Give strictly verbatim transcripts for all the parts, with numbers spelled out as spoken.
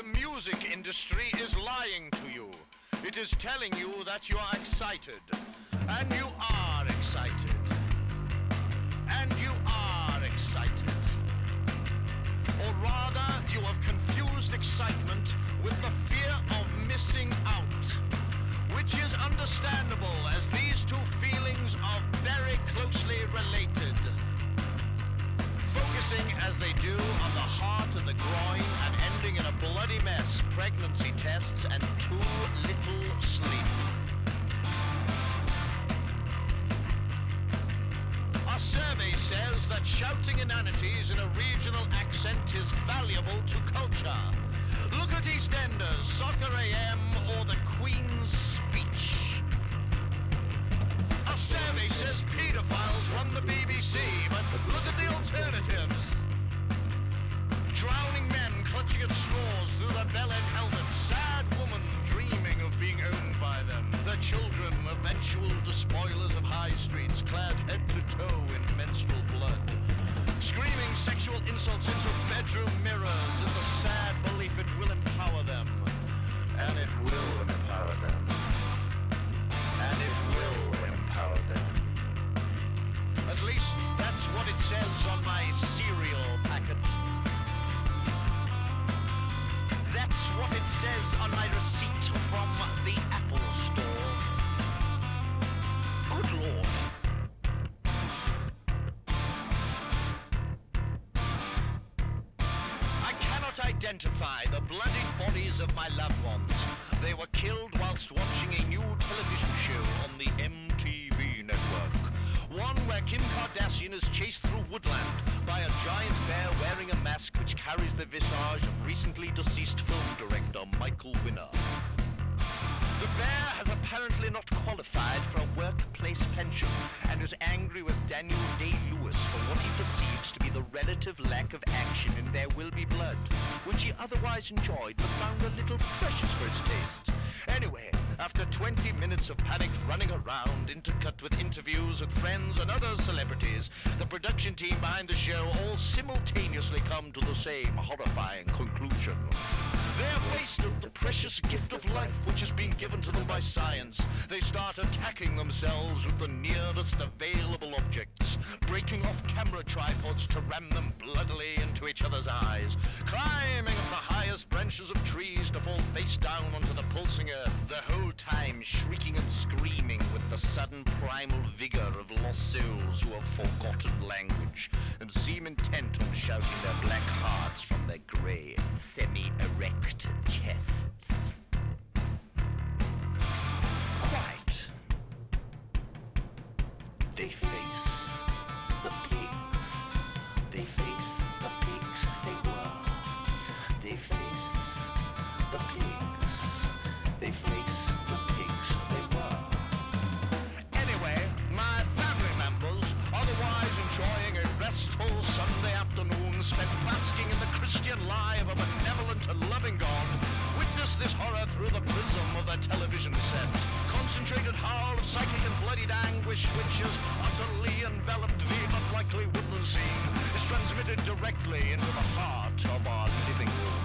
The music industry is lying to you. It is telling you that you are excited. And you are excited. And you are excited. Or rather, you have confused excitement with the fear of missing out, which is understandable as these two feelings are very closely related, focusing as they do on the heart and the groin and ending in a bloody mess, pregnancy tests and too little sleep. Our survey says that shouting inanities in a regional accent is valuable to culture. Look at EastEnders, Soccer A M, or the Queen's Speech. Our survey says pedophiles run the B B C, but look at the alternatives. Drowning men clutching at straws through the bell-end helmet. Sad woman dreaming of being owned by them. The children, eventual despoilers of high streets, clad head to toe in menstrual blood. Screaming sexual insults into bedroom mirrors in the sad belief it will empower them. And it will empower them. And it will empower them. At least that's what it says on my cereal packet. That's what it says on my receipt from the Apple Store. Good Lord. I cannot identify the bloodied bodies of my loved ones. They were killed whilst watching a new television show on the M T V network. One where Kim Kardashian is chased through woodland by a giant bear wearing a mask which carries the visage of recently deceased film director Michael Winner. The bear has apparently not qualified for a workplace pension and is angry with Daniel Day-Lewis for what he perceives to be the relative lack of action in There Will Be Blood, which he otherwise enjoyed but found a little precious for its tastes. Anyway, after twenty minutes of panicked running around, intercut with interviews with friends and other celebrities, the production team behind the show all simultaneously come to the same horrifying conclusion. They have wasted the precious gift of life which has been given to them by science. They start attacking themselves with the nearest available objects, breaking off camera tripods to ram them bloodily into each other's eyes, climbing up the highest branches of trees to fall face down onto the pulsing earth, the whole time shrieking and screaming with the sudden primal vigor of lost souls who have forgotten language and seem intent on shouting their black hearts from their grey, semi-erect chests. Quite. They face the pigs. They face the pigs they were. They face the pigs. They face the pigs they were. Anyway, my family members, otherwise enjoying a restful Sunday afternoon spent basking in the Christian lie of a benevolent and loving God, witness this horror through the prism of a television set. Concentrated howl of psychic and bloodied anguish which has utterly enveloped the unlikely woodland scene is transmitted directly into the heart of our living room.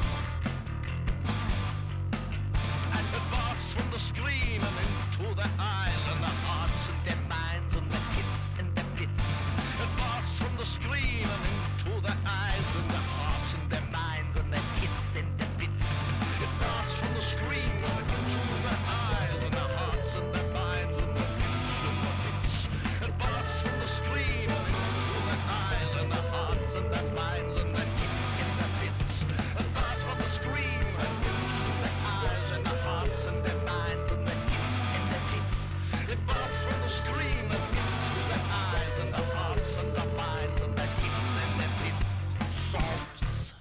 And advanced from the screen and into their eyes and their hearts and their minds and their tits and their bits. Advanced from the screen and into their eyes and their hearts and their minds and their tits and their bits. Advanced from the screen and into their eyes and their hearts and their minds and their tits and their bits. Advanced from the screen and into their eyes and their hearts and their minds and their tits and their bits. Advanced from the screen and into their eyes and their hearts and their minds and their tits and their bits. Advanced from the screen and into their eyes and their hearts and their minds and their tits and their bits. Sobs.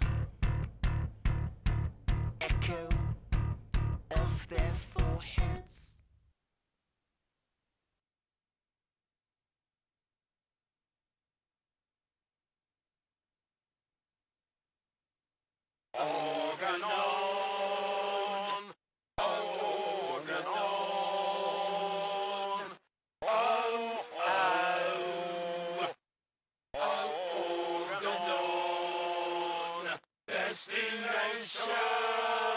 Echo of their foreheads. Organ on, organ on, oh, oh, oh, organ on, destination.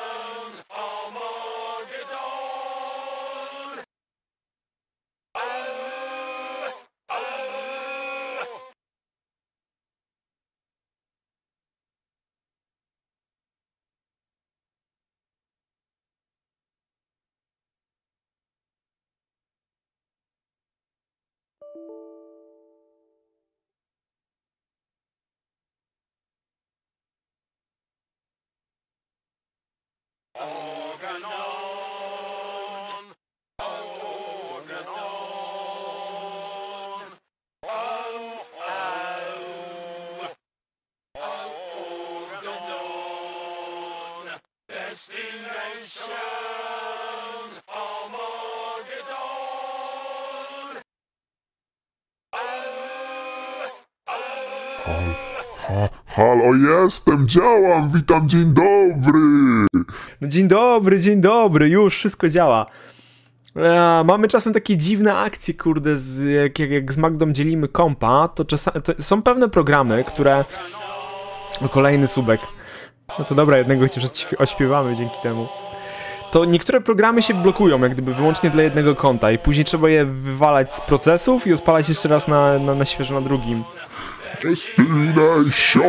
Organ on, organ on, oh, oh, organ on, destination Armageddon. Ha, halo, jestem, działam, witam, dzień dobry. No dzień dobry, dzień dobry, już wszystko działa. E, mamy czasem takie dziwne akcje, kurde, z, jak, jak, jak z Magdą dzielimy kompa, to, czasami, to są pewne programy, które... O, kolejny subek. No to dobra, jednego chociaż odśpiewamy dzięki temu. To niektóre programy się blokują, jak gdyby wyłącznie dla jednego konta i później trzeba je wywalać z procesów i odpalać jeszcze raz na, na, na świeżo na drugim. Destination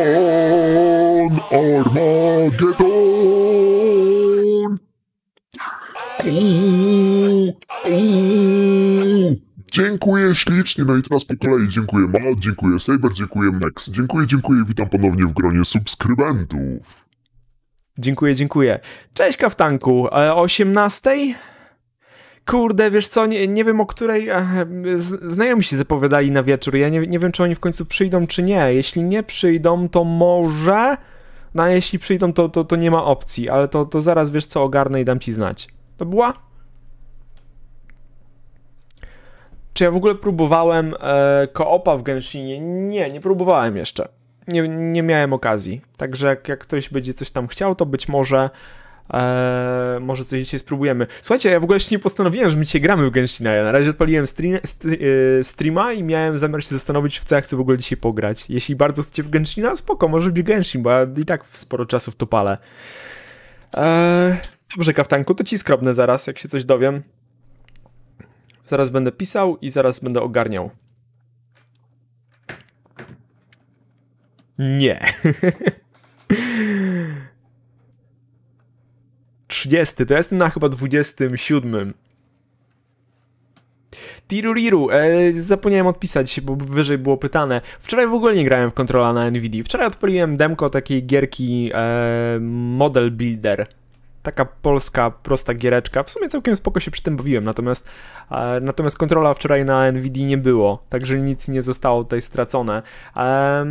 Armageddon. Uuu, uuu. Dziękuję ślicznie, no i teraz po kolei dziękuję Matt, dziękuję Saber, dziękuję Max, dziękuję, dziękuję, witam ponownie w gronie subskrybentów. Dziękuję, dziękuję. Cześć Kaftanku, o osiemnastej? Kurde, wiesz co, nie, nie wiem o której... Z, znajomi się zapowiadali na wieczór, ja nie, nie wiem czy oni w końcu przyjdą czy nie. Jeśli nie przyjdą, to może... No a jeśli przyjdą, to, to, to nie ma opcji, ale to, to zaraz wiesz co, ogarnę i dam ci znać. To była? Czy ja w ogóle próbowałem e, koopa w Genshinie? Nie, nie próbowałem jeszcze. Nie, nie miałem okazji. Także jak, jak ktoś będzie coś tam chciał, to być może... Eee, może coś dzisiaj spróbujemy. Słuchajcie, ja w ogóle jeszcze nie postanowiłem, że my dzisiaj gramy w Genshina. Ja na razie odpaliłem stream, st yy, streama i miałem zamiar się zastanowić, w co ja chcę w ogóle dzisiaj pograć. Jeśli bardzo chcecie w Genshina, spoko, może być Genshin, bo ja i tak sporo czasu w to palę. Eee, dobrze, Kaftanku, to ci skrobnę zaraz, jak się coś dowiem. Zaraz będę pisał i zaraz będę ogarniał. Nie. trzydziesty, to ja jestem na chyba dwudziestym siódmym. Tiruriru, e, zapomniałem odpisać, bo wyżej było pytane. Wczoraj w ogóle nie grałem w Controla na Nvidia. Wczoraj odpaliłem demko takiej gierki e, Model Builder. Taka polska, prosta giereczka. W sumie całkiem spoko się przy tym bawiłem, natomiast, e, natomiast Controla wczoraj na Nvidia nie było, także nic nie zostało tutaj stracone. E,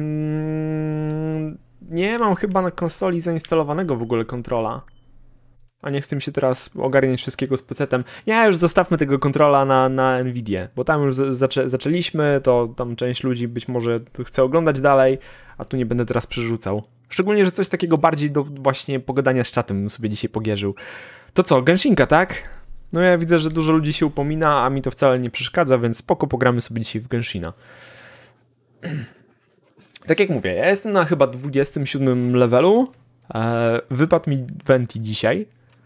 nie mam chyba na konsoli zainstalowanego w ogóle Controla. A nie chcę mi się teraz ogarniać wszystkiego z pecetem. Nie, już zostawmy tego kontrola na, na Nvidię, bo tam już zaczę zaczęliśmy, to tam część ludzi być może chce oglądać dalej, a tu nie będę teraz przerzucał. Szczególnie, że coś takiego bardziej do właśnie pogadania z czatem bym sobie dzisiaj pogierzył. To co, Genshinka, tak? No ja widzę, że dużo ludzi się upomina, a mi to wcale nie przeszkadza, więc spoko pogramy sobie dzisiaj w Genshina. Tak jak mówię, ja jestem na chyba dwudziestym siódmym levelu. Eee, wypadł mi Venti dzisiaj.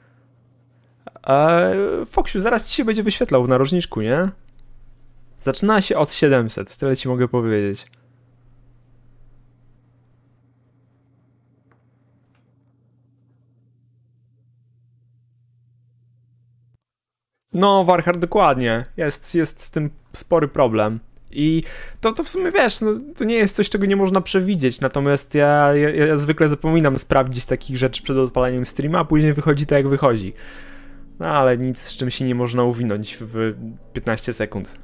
Eee, Foksiu, zaraz ci się będzie wyświetlał w narożniczku, nie? Zaczyna się od siedemset, tyle ci mogę powiedzieć. No, Warhard, dokładnie. Jest, jest z tym spory problem. I to, to w sumie, wiesz, no, to nie jest coś, czego nie można przewidzieć, natomiast ja, ja, ja zwykle zapominam sprawdzić takich rzeczy przed odpaleniem streama, a później wychodzi tak, jak wychodzi. No, ale nic, z czym się nie można uwinąć w piętnaście sekund.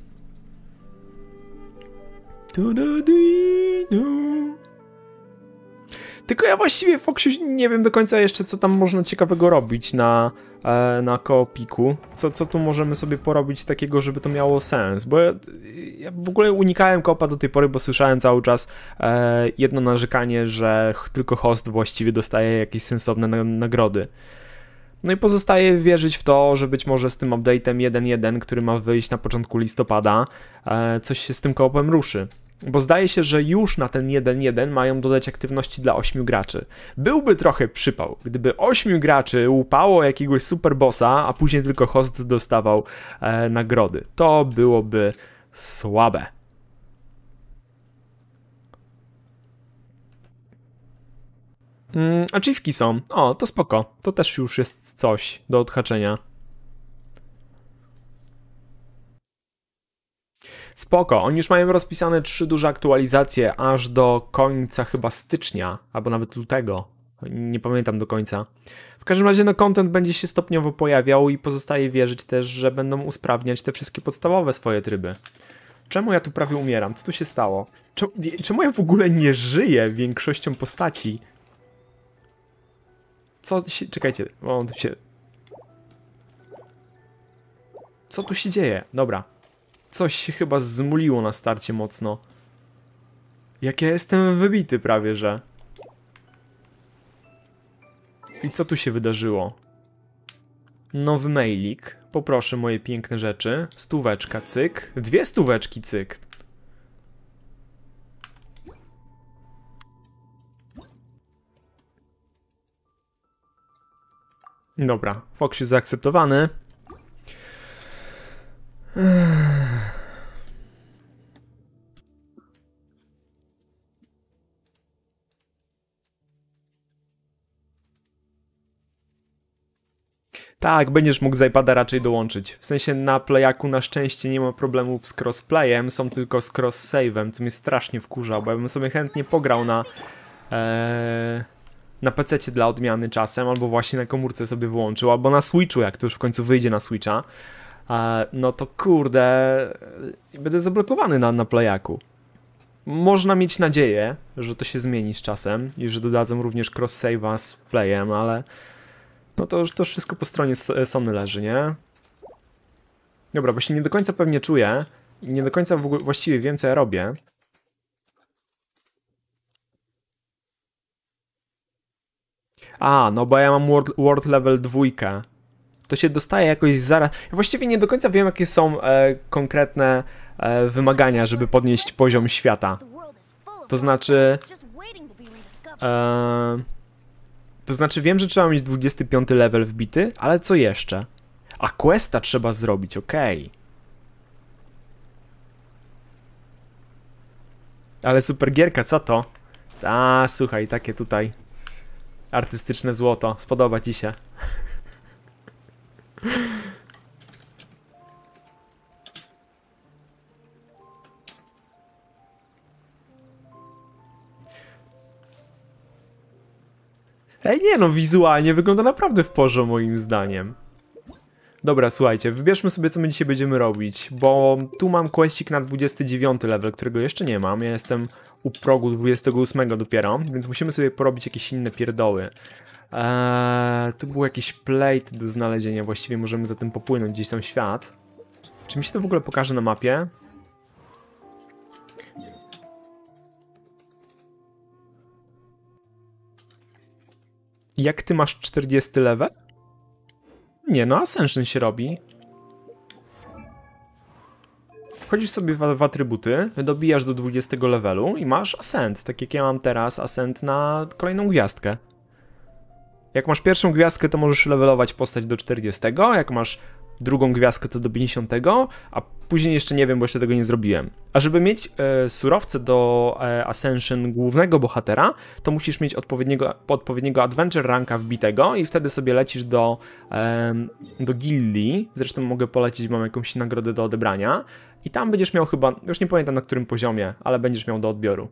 Tylko ja właściwie, Foksiu, nie wiem do końca jeszcze, co tam można ciekawego robić na, e, na koopiku. Co, co tu możemy sobie porobić takiego, żeby to miało sens. Bo ja, ja w ogóle unikałem koopa do tej pory, bo słyszałem cały czas e, jedno narzekanie, że tylko host właściwie dostaje jakieś sensowne na, nagrody. No i pozostaje wierzyć w to, że być może z tym update'em jeden jeden, który ma wyjść na początku listopada, e, coś się z tym koopem ruszy. Bo zdaje się, że już na ten jeden jeden mają dodać aktywności dla ośmiu graczy. Byłby trochę przypał, gdyby ośmiu graczy łupało jakiegoś superbossa, a później tylko host dostawał e, nagrody. To byłoby słabe. Mm, achievki są. O, to spoko. To też już jest coś do odhaczenia. Spoko, oni już mają rozpisane trzy duże aktualizacje aż do końca chyba stycznia, albo nawet lutego. Nie pamiętam do końca. W każdym razie no content będzie się stopniowo pojawiał i pozostaje wierzyć też, że będą usprawniać te wszystkie podstawowe swoje tryby. Czemu ja tu prawie umieram? Co tu się stało? Czemu, czemu ja w ogóle nie żyję większością postaci? Co się... Czekajcie, o, tu się... Co tu się dzieje? Dobra. Coś się chyba zmuliło na starcie mocno. Jak ja jestem wybity prawie, że... I co tu się wydarzyło? Nowy mailik. Poproszę moje piękne rzeczy. Stóweczka, cyk. Dwie stóweczki, cyk. Dobra, Foxiu zaakceptowany. Tak, będziesz mógł z iPada raczej dołączyć. W sensie na Playaku na szczęście nie ma problemów z crossplayem, są tylko z cross-save'em, co mnie strasznie wkurza, bo ja bym sobie chętnie pograł na ee, na pececie dla odmiany czasem, albo właśnie na komórce sobie wyłączył, albo na Switchu, jak to już w końcu wyjdzie na Switcha. E, no to kurde, będę zablokowany na, na Playaku. Można mieć nadzieję, że to się zmieni z czasem i że dodadzą również cross-save'a z playem, ale no to już to wszystko po stronie Sony leży, nie? Dobra, bo się nie do końca pewnie czuję i nie do końca w ogóle właściwie wiem, co ja robię. A, no bo ja mam World, World Level dwa. To się dostaje jakoś zaraz... Ja właściwie nie do końca wiem, jakie są e, konkretne e, wymagania, żeby podnieść poziom świata. To znaczy... E, to znaczy wiem, że trzeba mieć dwudziesty piąty level wbity, ale co jeszcze? A questa trzeba zrobić, okej. Okay. Ale super gierka, co to? A, słuchaj, takie tutaj artystyczne złoto. Spodoba ci się. Ej, nie no, wizualnie wygląda naprawdę w porządku moim zdaniem. Dobra, słuchajcie, wybierzmy sobie, co my dzisiaj będziemy robić, bo tu mam questik na dwudziesty dziewiąty level, którego jeszcze nie mam. Ja jestem u progu dwudziestego ósmego dopiero, więc musimy sobie porobić jakieś inne pierdoły. Eee, tu był jakiś plate do znalezienia, właściwie możemy za tym popłynąć gdzieś tam w świat. Czy mi się to w ogóle pokaże na mapie? Jak ty masz czterdziesty level? Nie, no Ascension się robi. Wchodzisz sobie w, w atrybuty, dobijasz do dwudziestego levelu i masz Ascent, tak jak ja mam teraz Ascent na kolejną gwiazdkę. Jak masz pierwszą gwiazdkę, to możesz levelować postać do czterdziestego, jak masz drugą gwiazdkę, to do pięćdziesiątego, a później jeszcze nie wiem, bo jeszcze tego nie zrobiłem. A żeby mieć e, surowce do e, Ascension głównego bohatera, to musisz mieć odpowiedniego, odpowiedniego Adventure ranka wbitego i wtedy sobie lecisz do, e, do gildii. Zresztą mogę polecić, mam jakąś nagrodę do odebrania. I tam będziesz miał chyba, już nie pamiętam na którym poziomie, ale będziesz miał do odbioru.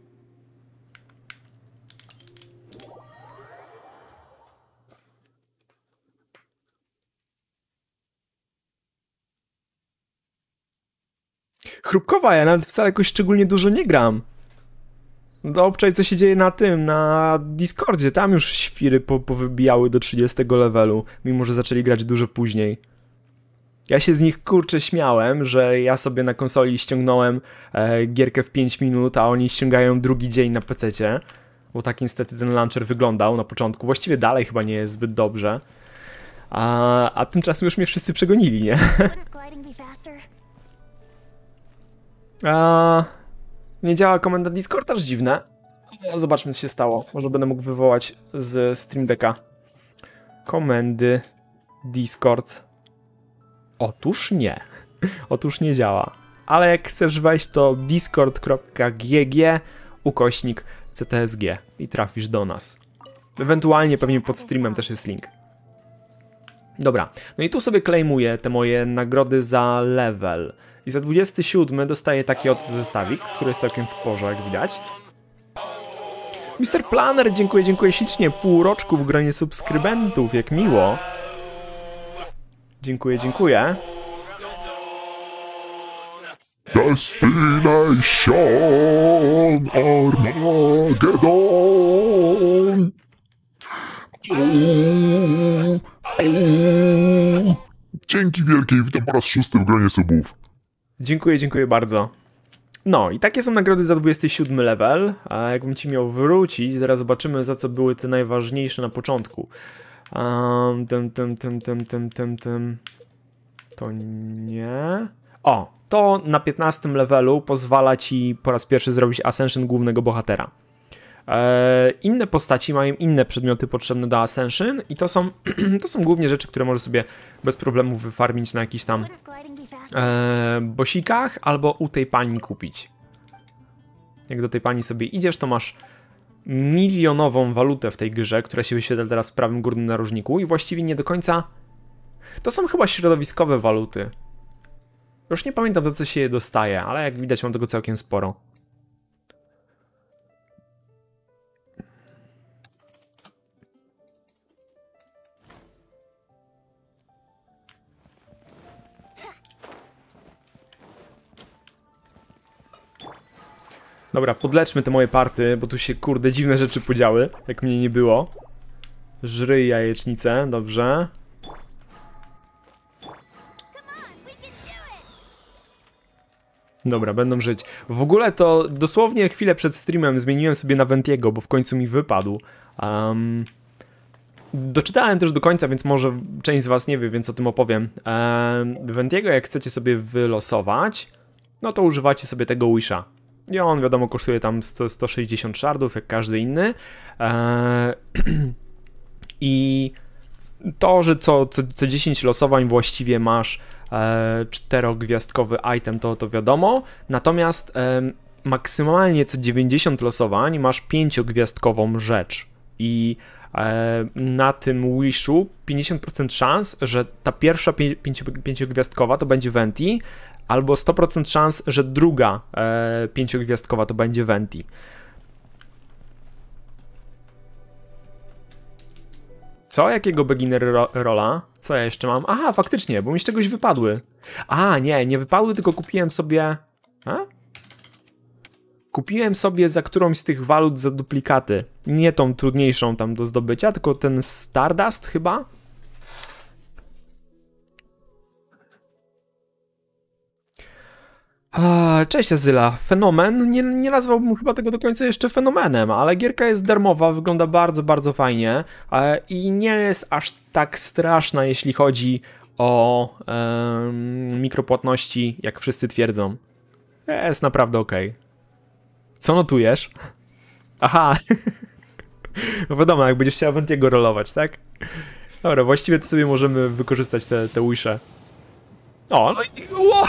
Chrupkowa, ja nawet wcale jakoś szczególnie dużo nie gram. No obczaj, co się dzieje na tym, na Discordzie, tam już świry po, powybijały do trzydziestego levelu, mimo że zaczęli grać dużo później. Ja się z nich kurczę śmiałem, że ja sobie na konsoli ściągnąłem e, gierkę w pięć minut, a oni ściągają drugi dzień na pececie, bo tak niestety ten launcher wyglądał na początku, właściwie dalej chyba nie jest zbyt dobrze. A, a tymczasem już mnie wszyscy przegonili, nie? A, nie działa komenda Discord, aż dziwne. Zobaczmy, co się stało. Może będę mógł wywołać z Stream Decka. Komendy Discord. Otóż nie. Otóż nie działa. Ale jak chcesz wejść, to discord kropka g g ukośnik c t s g i trafisz do nas. Ewentualnie pewnie pod streamem też jest link. Dobra, no i tu sobie claimuję te moje nagrody za level. I za dwudziesty siódmy dostaję taki oto zestawik, który jest całkiem w porze, jak widać. mister Planner, dziękuję, dziękuję ślicznie. Pół roczku w gronie subskrybentów, jak miło. Dziękuję, dziękuję. Destination Armageddon. Uuu, uuu. Dzięki wielkie, witam po raz szósty w gronie subów. Dziękuję, dziękuję bardzo. No i takie są nagrody za dwudziesty siódmy level, a jakbym ci miał wrócić, zaraz zobaczymy, za co były te najważniejsze na początku. Um, tym, tym, tym, tym, tym, tym, tym. To nie... O, to na piętnastym levelu pozwala ci po raz pierwszy zrobić Ascension głównego bohatera. Eee, inne postaci mają inne przedmioty potrzebne do Ascension i to są, to są głównie rzeczy, które możesz sobie bez problemu wyfarmić na jakichś tam eee, bosikach albo u tej pani kupić. Jak do tej pani sobie idziesz, to masz milionową walutę w tej grze, która się wyświetla teraz w prawym górnym narożniku i właściwie nie do końca... To są chyba środowiskowe waluty. Już nie pamiętam, do co się je dostaje, ale jak widać mam tego całkiem sporo. Dobra, podleczmy te moje party, bo tu się kurde dziwne rzeczy podziały, jak mnie nie było. Żryj jajecznicę, dobrze. Dobra, będą żyć. W ogóle to dosłownie chwilę przed streamem zmieniłem sobie na Ventiego, bo w końcu mi wypadł. Um, doczytałem też do końca, więc może część z was nie wie, więc o tym opowiem. Um, Ventiego, jak chcecie sobie wylosować, no to używacie sobie tego Wisha. I on, wiadomo, kosztuje tam sto, sto sześćdziesiąt shardów, jak każdy inny. Eee, I to, że co, co, co dziesięć losowań właściwie masz e, czterogwiazdkowy item, to, to wiadomo. Natomiast e, maksymalnie co dziewięćdziesiąt losowań masz pięciogwiazdkową rzecz. I e, na tym Wishu pięćdziesiąt procent szans, że ta pierwsza pię, pięcio, pięciogwiazdkowa to będzie Venti, albo sto procent szans, że druga e, pięciogwiazdkowa to będzie Venti. Co? Jakiego beginner ro rola? Co ja jeszcze mam? Aha, faktycznie, bo mi z czegoś wypadły. A, nie, nie wypadły, tylko kupiłem sobie... A? Kupiłem sobie za którąś z tych walut za duplikaty. Nie tą trudniejszą tam do zdobycia, tylko ten Stardust chyba? Cześć Azyla, fenomen, nie, nie nazwałbym chyba tego do końca jeszcze fenomenem, ale gierka jest darmowa, wygląda bardzo, bardzo fajnie i nie jest aż tak straszna, jeśli chodzi o um, mikropłatności, jak wszyscy twierdzą. Jest naprawdę okej. Co notujesz? Aha, no wiadomo, jak będziesz chciał Ventiego rolować, tak? Dobra, właściwie to sobie możemy wykorzystać te, te wisze. O, no i... Wow!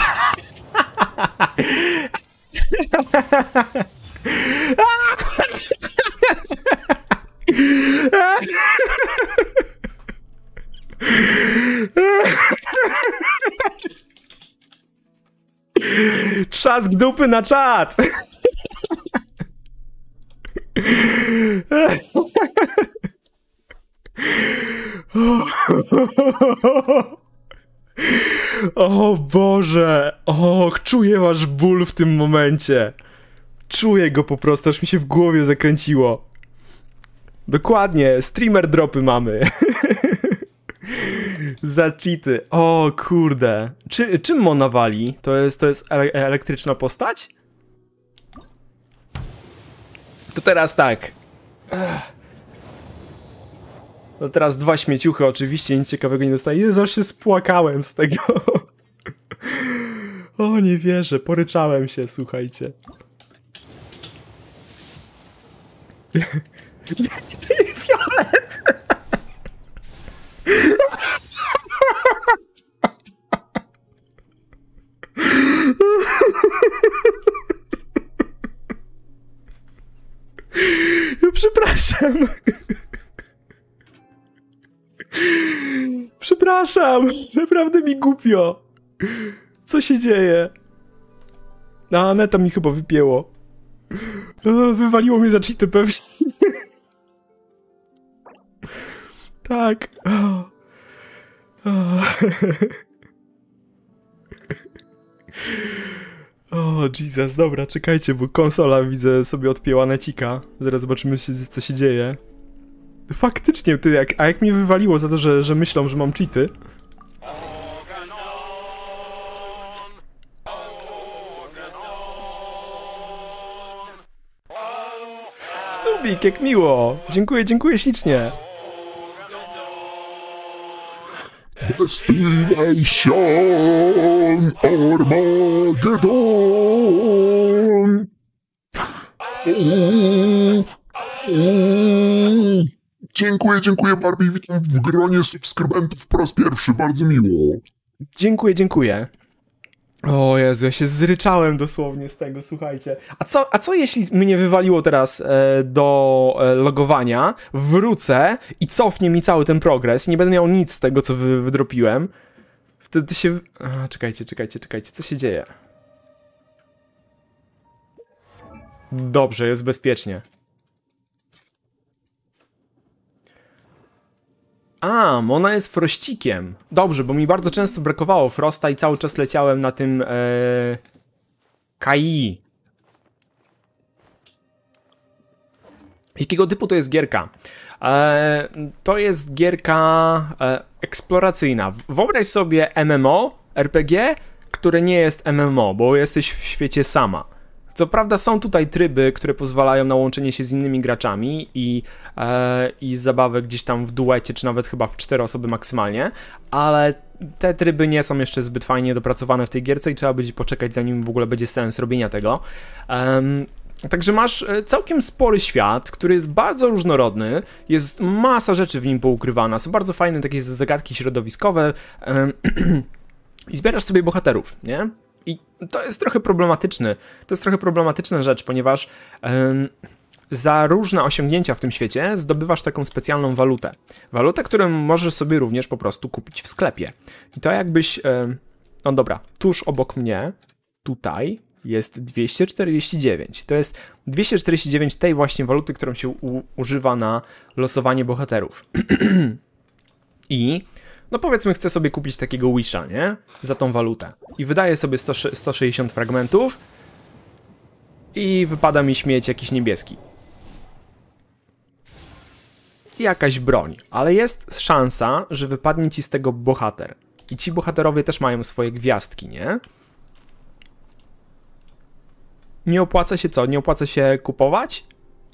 Trzask dupy na czat! O Boże! Och, czuję wasz ból w tym momencie. Czuję go po prostu, aż mi się w głowie zakręciło. Dokładnie, streamer dropy mamy. Za cheaty. O kurde. Czy, czym Mona wali? To jest, to jest ele elektryczna postać? To teraz tak. Ech. No teraz dwa śmieciuchy, oczywiście nic ciekawego nie dostaję. Jezu, aż się spłakałem z tego. O, nie wierzę, poryczałem się, słuchajcie. Fiolet! Przepraszam. Przepraszam, naprawdę mi głupio. Co się dzieje? A, neta mi chyba wypięło. O, wywaliło mnie za cheaty pewnie. Tak. O. O. O, Jesus, dobra, czekajcie, bo konsola widzę sobie odpięła necika. Zaraz zobaczymy, co się dzieje. Faktycznie, ty, jak, a jak mnie wywaliło za to, że, że myślą, że mam cheaty. Subik, jak miło! Dziękuję, dziękuję ślicznie. Destination Armageddon! Mm, mm. Dziękuję, dziękuję Barbie, witam w gronie subskrybentów po raz pierwszy, bardzo miło. Dziękuję, dziękuję. O Jezu, ja się zryczałem dosłownie z tego, słuchajcie. A co, a co jeśli mnie wywaliło teraz e, do e, logowania, wrócę i cofnie mi cały ten progres, nie będę miał nic z tego, co wy, wydropiłem. Wtedy się... A, czekajcie, czekajcie, czekajcie, co się dzieje? Dobrze, jest bezpiecznie. A, ona jest frościkiem. Dobrze, bo mi bardzo często brakowało Frosta i cały czas leciałem na tym... E... K I. Jakiego typu to jest gierka? E... To jest gierka e... eksploracyjna. Wyobraź sobie M M O, R P G, które nie jest M M O, bo jesteś w świecie sama. Co prawda są tutaj tryby, które pozwalają na łączenie się z innymi graczami i, e, i zabawę gdzieś tam w duecie, czy nawet chyba w cztery osoby maksymalnie, ale te tryby nie są jeszcze zbyt fajnie dopracowane w tej gierce i trzeba będzie poczekać, zanim w ogóle będzie sens robienia tego. Um, Także masz całkiem spory świat, który jest bardzo różnorodny, jest masa rzeczy w nim poukrywana, są bardzo fajne takie zagadki środowiskowe um, i zbierasz sobie bohaterów, nie? I to jest trochę problematyczny, to jest trochę problematyczna rzecz, ponieważ ym, za różne osiągnięcia w tym świecie zdobywasz taką specjalną walutę. Walutę, którą możesz sobie również po prostu kupić w sklepie. I to jakbyś, ym, no dobra, tuż obok mnie, tutaj jest dwieście czterdzieści dziewięć. To jest dwieście czterdzieści dziewięć tej właśnie waluty, którą się u, używa na losowanie bohaterów. I... No powiedzmy, chcę sobie kupić takiego Wisha, nie? Za tą walutę. I wydaję sobie sto, sto sześćdziesiąt fragmentów i wypada mi śmieć jakiś niebieski. I jakaś broń. Ale jest szansa, że wypadnie ci z tego bohater. I ci bohaterowie też mają swoje gwiazdki, nie? Nie opłaca się co? Nie opłaca się kupować?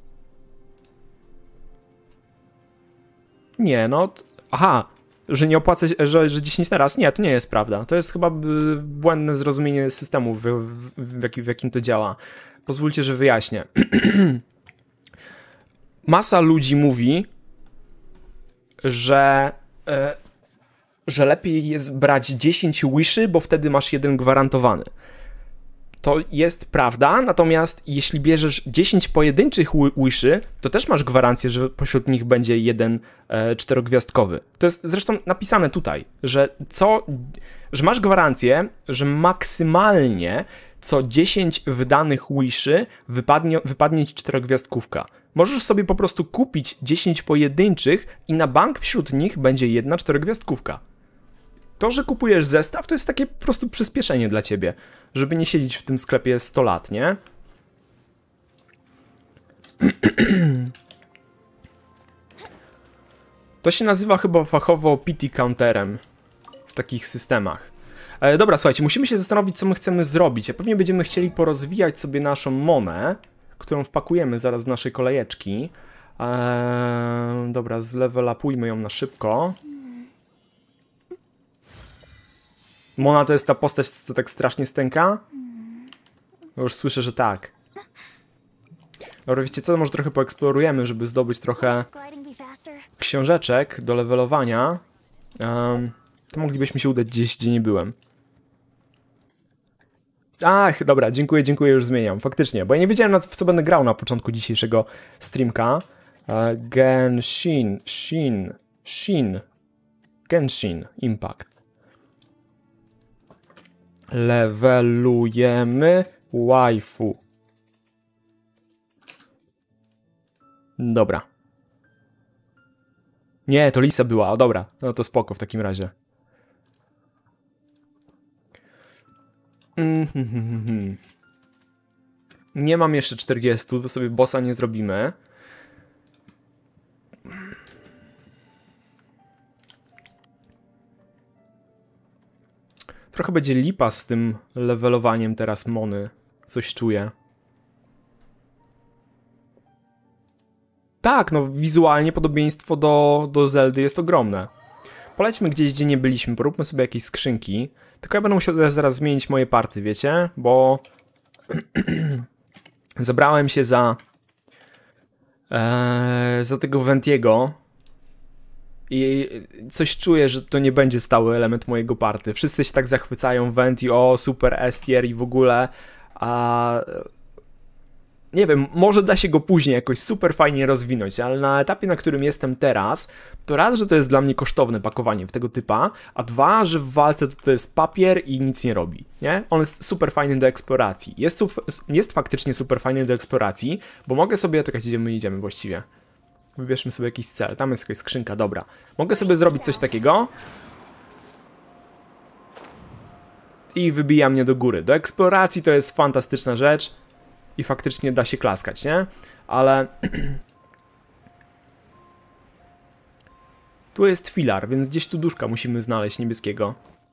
Nie, no... Aha! Że nie opłaca się, że, że dziesięć na raz. Nie, to nie jest prawda. To jest chyba błędne zrozumienie systemu, w, w, w, jaki, w jakim to działa. Pozwólcie, że wyjaśnię. Masa ludzi mówi, że, e, że lepiej jest brać dziesięć wiszy, bo wtedy masz jeden gwarantowany. To jest prawda, natomiast jeśli bierzesz dziesięć pojedynczych wiszy, to też masz gwarancję, że pośród nich będzie jeden e, czterogwiazdkowy. To jest zresztą napisane tutaj, że co, że masz gwarancję, że maksymalnie co dziesięć wydanych wiszy wypadnie, wypadnie ci czterogwiazdkówka. Możesz sobie po prostu kupić dziesięć pojedynczych i na bank wśród nich będzie jedna czterogwiazdkówka. To, że kupujesz zestaw, to jest takie po prostu przyspieszenie dla ciebie, żeby nie siedzieć w tym sklepie sto lat, nie? To się nazywa chyba fachowo pity counterem w takich systemach. E, dobra, słuchajcie, musimy się zastanowić, co my chcemy zrobić. A pewnie będziemy chcieli porozwijać sobie naszą monę, którą wpakujemy zaraz z naszej kolejeczki. E, dobra, zlevelupujmy ją na szybko. Mona to jest ta postać, co tak strasznie stęka? No już słyszę, że tak. Dobra, wiecie co? Może trochę poeksplorujemy, żeby zdobyć trochę książeczek do levelowania. Um, to moglibyśmy się udać gdzieś, gdzie nie byłem. Ach, dobra, dziękuję, dziękuję, już zmieniam. Faktycznie, bo ja nie wiedziałem, w co będę grał na początku dzisiejszego streamka. Uh, Genshin, Shin, Shin. Genshin Impact. Levelujemy waifu. Dobra. Nie, to Lisa była. O, dobra. No to spoko w takim razie. Mm-hmm. Nie mam jeszcze czterdziestu, to sobie bossa nie zrobimy. Trochę będzie lipa z tym levelowaniem teraz Mony. Coś czuję. Tak, no wizualnie podobieństwo do, do Zeldy jest ogromne. Polećmy gdzieś, gdzie nie byliśmy, poróbmy sobie jakieś skrzynki. Tylko ja będę musiał teraz zaraz zmienić moje party, wiecie? Bo zabrałem się za ee, za tego Ventiego i coś czuję, że to nie będzie stały element mojego party. Wszyscy się tak zachwycają, Venti, o super S-tier i w ogóle, a nie wiem, może da się go później jakoś super fajnie rozwinąć, ale na etapie, na którym jestem teraz, to raz, że to jest dla mnie kosztowne pakowanie w tego typa, a dwa, że w walce to, to jest papier i nic nie robi, nie? On jest super fajny do eksploracji. Jest, jest faktycznie super fajny do eksploracji, bo mogę sobie, czekać, gdzie my idziemy właściwie. Wybierzmy sobie jakiś cel, tam jest jakaś skrzynka, dobra. Mogę sobie zrobić coś takiego i wybija mnie do góry. Do eksploracji to jest fantastyczna rzecz. I faktycznie da się klaskać, nie? Ale tu jest filar, więc gdzieś tu duszka musimy znaleźć niebieskiego.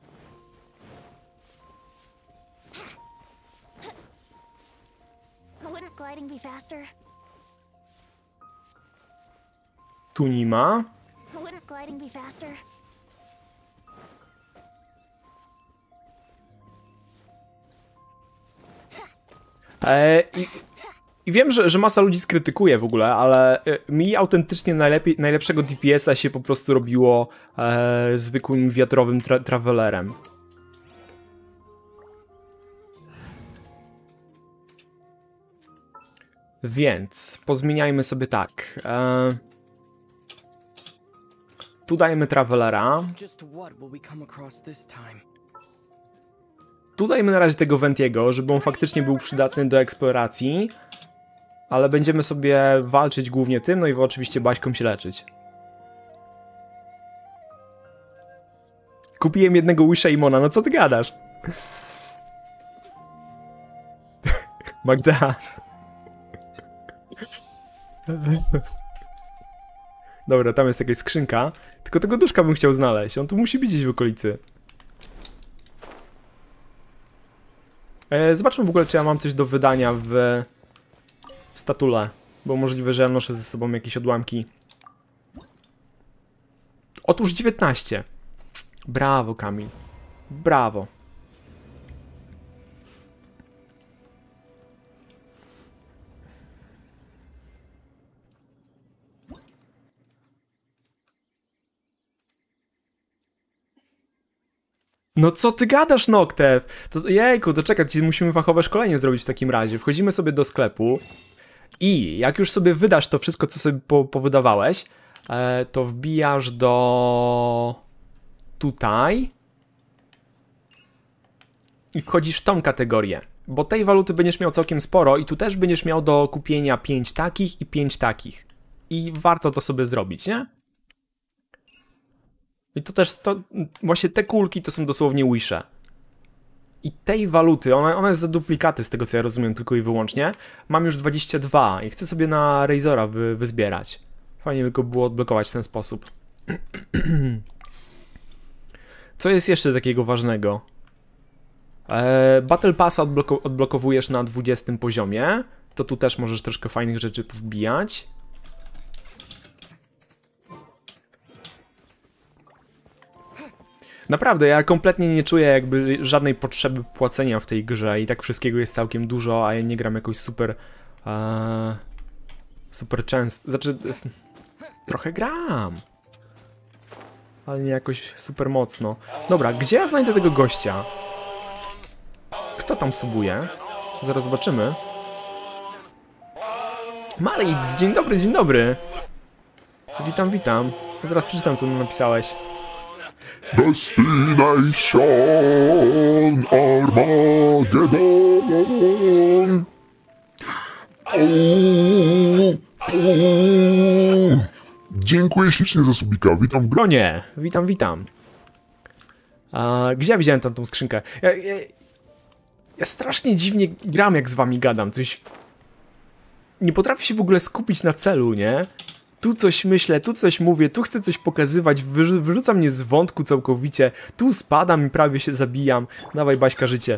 Tu nie ma. E, i, I wiem, że, że masa ludzi skrytykuje w ogóle, ale e, mi autentycznie najlepiej, najlepszego D P S-a się po prostu robiło e, zwykłym wiatrowym tra travelerem. Więc pozmieniajmy sobie tak. E, tu dajemy travelera. Tu dajmy na razie tego Ventiego, żeby on faktycznie był przydatny do eksploracji. Ale będziemy sobie walczyć głównie tym, no i oczywiście Baśką się leczyć. Kupiłem jednego Wisha i Mona, no co ty gadasz? Magda. Dobra, tam jest jakaś skrzynka. Tylko tego duszka bym chciał znaleźć, on tu musi być gdzieś w okolicy. Zobaczmy w ogóle, czy ja mam coś do wydania w, w statule, bo możliwe, że ja noszę ze sobą jakieś odłamki. Otóż dziewiętnaście. Brawo, Kamil. Brawo. No co ty gadasz, Noctev? To jejku, to czekać, musimy fachowe szkolenie zrobić w takim razie. Wchodzimy sobie do sklepu i jak już sobie wydasz to wszystko, co sobie po, powydawałeś, e, to wbijasz do tutaj i wchodzisz w tą kategorię, bo tej waluty będziesz miał całkiem sporo i tu też będziesz miał do kupienia pięć takich i pięć takich. I warto to sobie zrobić, nie? I to też, to, właśnie te kulki to są dosłownie Wishe. I tej waluty, ona, ona jest za duplikaty z tego co ja rozumiem tylko i wyłącznie. Mam już dwadzieścia dwa i chcę sobie na Razora wy, wyzbierać. Fajnie by go było odblokować w ten sposób. Co jest jeszcze takiego ważnego? Eee, Battle Passa odbloko odblokowujesz na dwudziestym poziomie. To tu też możesz troszkę fajnych rzeczy wbijać. Naprawdę, ja kompletnie nie czuję jakby żadnej potrzeby płacenia w tej grze i tak wszystkiego jest całkiem dużo, a ja nie gram jakoś super... Ee, super często, znaczy... Trochę gram. Ale nie jakoś super mocno. Dobra, gdzie ja znajdę tego gościa? Kto tam subuje? Zaraz zobaczymy. Malix, dzień dobry, dzień dobry. Witam, witam. Zaraz przeczytam, co nam napisałeś. Destination Armageddon. Uuu, uuu. Dziękuję ślicznie za subika, witam w gronie. No nie, witam, witam. A, gdzie ja widziałem tam tą skrzynkę? Ja, ja, ja strasznie dziwnie gram, jak z wami gadam, coś... Nie potrafię się w ogóle skupić na celu, nie? Tu coś myślę, tu coś mówię, tu chcę coś pokazywać, wyrzu wyrzuca mnie z wątku całkowicie, tu spadam i prawie się zabijam. Dawaj, Baśka, życie.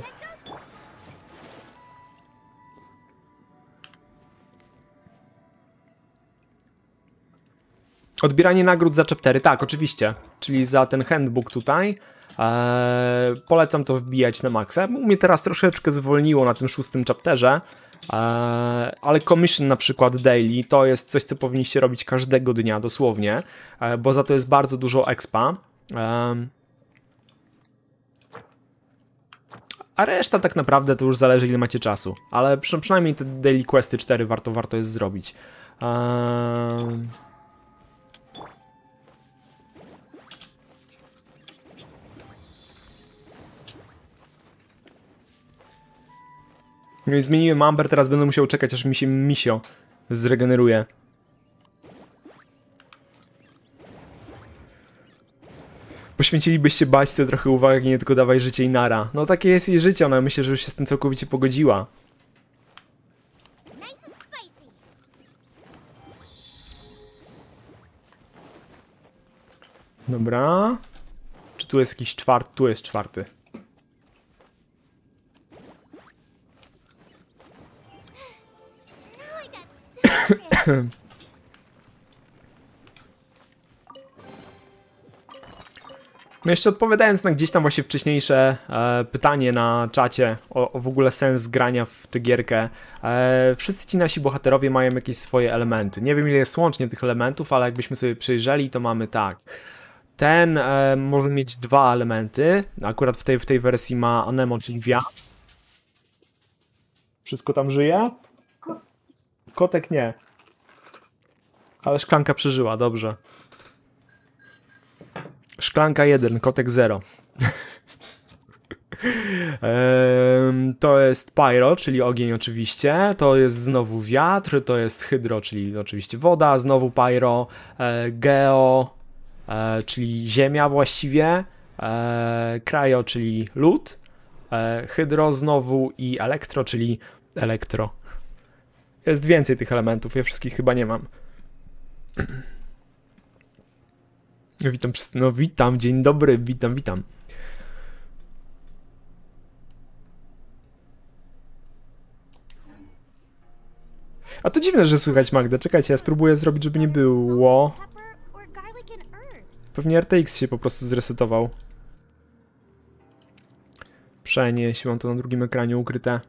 Odbieranie nagród za chaptery, tak, oczywiście. Czyli za ten handbook tutaj. Eee, polecam to wbijać na maksa. U mnie teraz troszeczkę zwolniło na tym szóstym chapterze. Eee, ale commission na przykład daily to jest coś, co powinniście robić każdego dnia dosłownie. Eee, bo za to jest bardzo dużo expa. Eee, a reszta tak naprawdę to już zależy, ile macie czasu. Ale przy, przynajmniej te daily questy cztery warto, warto jest zrobić. Eee, No i zmieniłem Amber, teraz będę musiał czekać, aż mi się misio zregeneruje. Poświęcilibyście Baśce trochę uwagi, nie tylko dawaj życie i nara. No takie jest jej życie, ona myślę, że już się z tym całkowicie pogodziła. Dobra. Czy tu jest jakiś czwarty? Tu jest czwarty. No jeszcze odpowiadając na gdzieś tam właśnie wcześniejsze e, pytanie na czacie o, o w ogóle sens grania w tę gierkę. E, wszyscy ci nasi bohaterowie mają jakieś swoje elementy. Nie wiem, ile jest łącznie tych elementów, ale jakbyśmy sobie przejrzeli, to mamy tak. Ten e, może mieć dwa elementy. Akurat w tej, w tej wersji ma Anemo, czyli wiatr. Wszystko tam żyje? Kotek nie. Ale szklanka przeżyła, dobrze. Szklanka jeden, kotek zero. ehm, to jest pyro, czyli ogień oczywiście. To jest znowu wiatr, to jest hydro, czyli oczywiście woda. Znowu pyro, e, geo, e, czyli ziemia właściwie. E, cryo, czyli lód. E, hydro znowu i elektro, czyli elektro. Jest więcej tych elementów, ja wszystkich chyba nie mam. Witam wszyscy, no witam, dzień dobry, witam, witam. A to dziwne, że słychać Magdę, czekajcie, ja spróbuję zrobić, żeby nie było. Pewnie R T X się po prostu zresetował. Przenieś, mam to na drugim ekranie ukryte.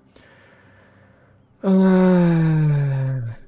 Eee...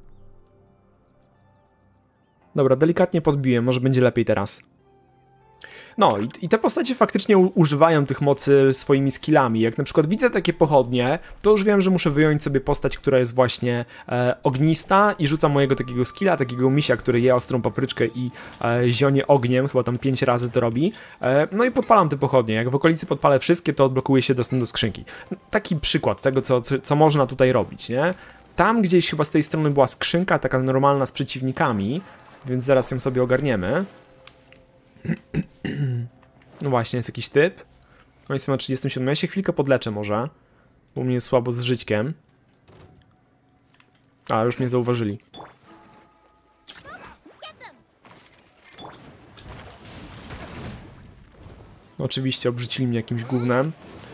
Dobra, delikatnie podbiję, może będzie lepiej teraz. No i, i te postacie faktycznie u, używają tych mocy swoimi skillami. Jak na przykład widzę takie pochodnie, to już wiem, że muszę wyjąć sobie postać, która jest właśnie e, ognista i rzucam mojego takiego skilla, takiego misia, który je ostrą papryczkę i e, zionie ogniem, chyba tam pięć razy to robi. E, no i podpalam te pochodnie. Jak w okolicy podpalę wszystkie, to odblokuje się dostęp do skrzynki. Taki przykład tego, co, co, co można tutaj robić, nie? Tam gdzieś chyba z tej strony była skrzynka taka normalna z przeciwnikami, więc zaraz ją sobie ogarniemy. No właśnie, jest jakiś typ. No i są na trzydziestym siódmym. Ja się chwilkę podleczę może. Bo u mnie jest słabo z żyćkiem. A, już mnie zauważyli. Oczywiście obrzucili mnie jakimś gównem.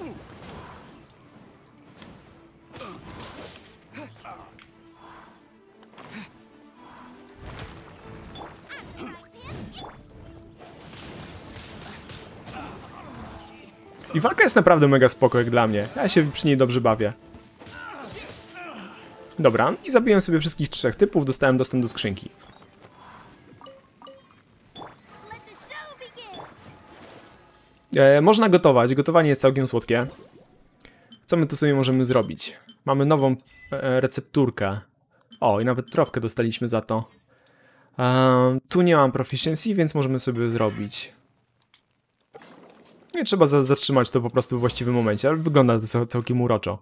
I walka jest naprawdę mega spoko jak dla mnie. Ja się przy niej dobrze bawię. Dobra, i zabiłem sobie wszystkich trzech typów, dostałem dostęp do skrzynki. E, można gotować, gotowanie jest całkiem słodkie. Co my tu sobie możemy zrobić? Mamy nową e, recepturkę. O, i nawet trofkę dostaliśmy za to. E, tu nie mam proficiency, więc możemy sobie zrobić Nie trzeba za zatrzymać to po prostu w właściwym momencie, ale wygląda to całkiem uroczo.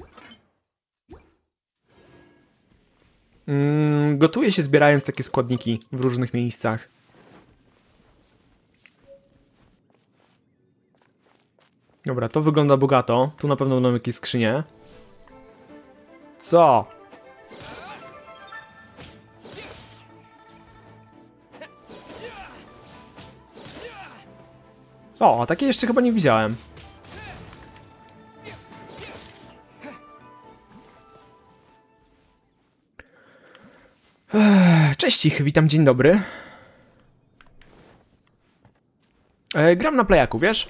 Mm, gotuje się zbierając takie składniki w różnych miejscach. Dobra, to wygląda bogato. Tu na pewno będą jakieś skrzynie. Co? O, takie jeszcze chyba nie widziałem. Cześć ich, witam, dzień dobry. E, gram na playaku, wiesz?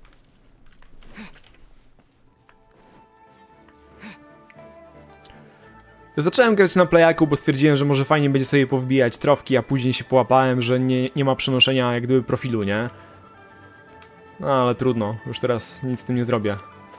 Zacząłem grać na playaku, bo stwierdziłem, że może fajnie będzie sobie powbijać trofki, a później się połapałem, że nie, nie ma przenoszenia jak gdyby profilu, nie? No ale trudno, już teraz nic z tym nie zrobię.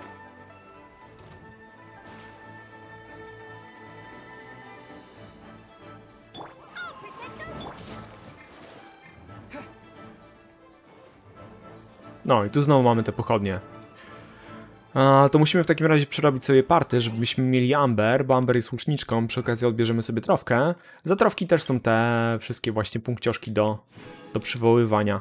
No i tu znowu mamy te pochodnie. A, to musimy w takim razie przerobić sobie party, żebyśmy mieli Amber, bo Amber jest łuczniczką, przy okazji odbierzemy sobie trofkę. Za trofki też są te wszystkie właśnie punkcioszki do, do przywoływania.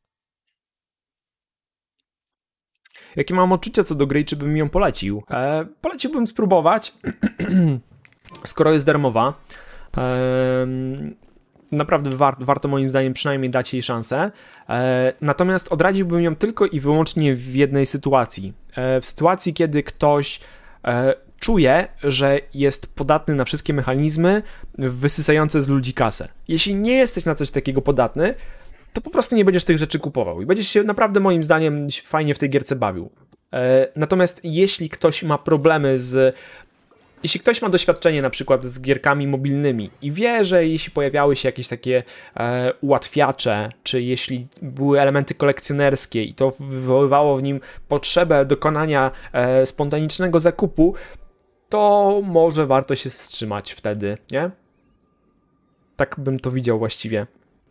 Jakie mam odczucia co do gry i czy bym ją polecił? E, poleciłbym spróbować, skoro jest darmowa. E, naprawdę war, warto moim zdaniem przynajmniej dać jej szansę. E, natomiast odradziłbym ją tylko i wyłącznie w jednej sytuacji. E, w sytuacji, kiedy ktoś e, czuje, że jest podatny na wszystkie mechanizmy wysysające z ludzi kasę. Jeśli nie jesteś na coś takiego podatny, to po prostu nie będziesz tych rzeczy kupował i będziesz się naprawdę moim zdaniem fajnie w tej gierce bawił. E, natomiast jeśli ktoś ma problemy z... Jeśli ktoś ma doświadczenie na przykład z gierkami mobilnymi i wie, że jeśli pojawiały się jakieś takie e, ułatwiacze, czy jeśli były elementy kolekcjonerskie i to wywoływało w nim potrzebę dokonania e, spontanicznego zakupu, to może warto się wstrzymać wtedy, nie? Tak bym to widział właściwie.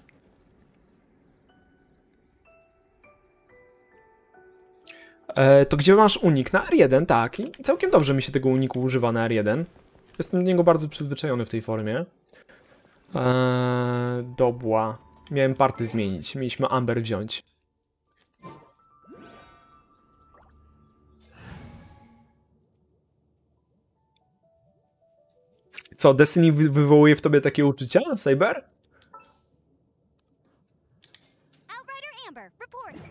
E, to gdzie masz unik? Na R jeden, tak. I całkiem dobrze mi się tego uniku używa na R jeden. Jestem do niego bardzo przyzwyczajony w tej formie. Eee, dobła. Miałem party zmienić. Mieliśmy Amber wziąć. Co, Destiny wy wywołuje w tobie takie uczucia, Saber? Outrider Amber, report.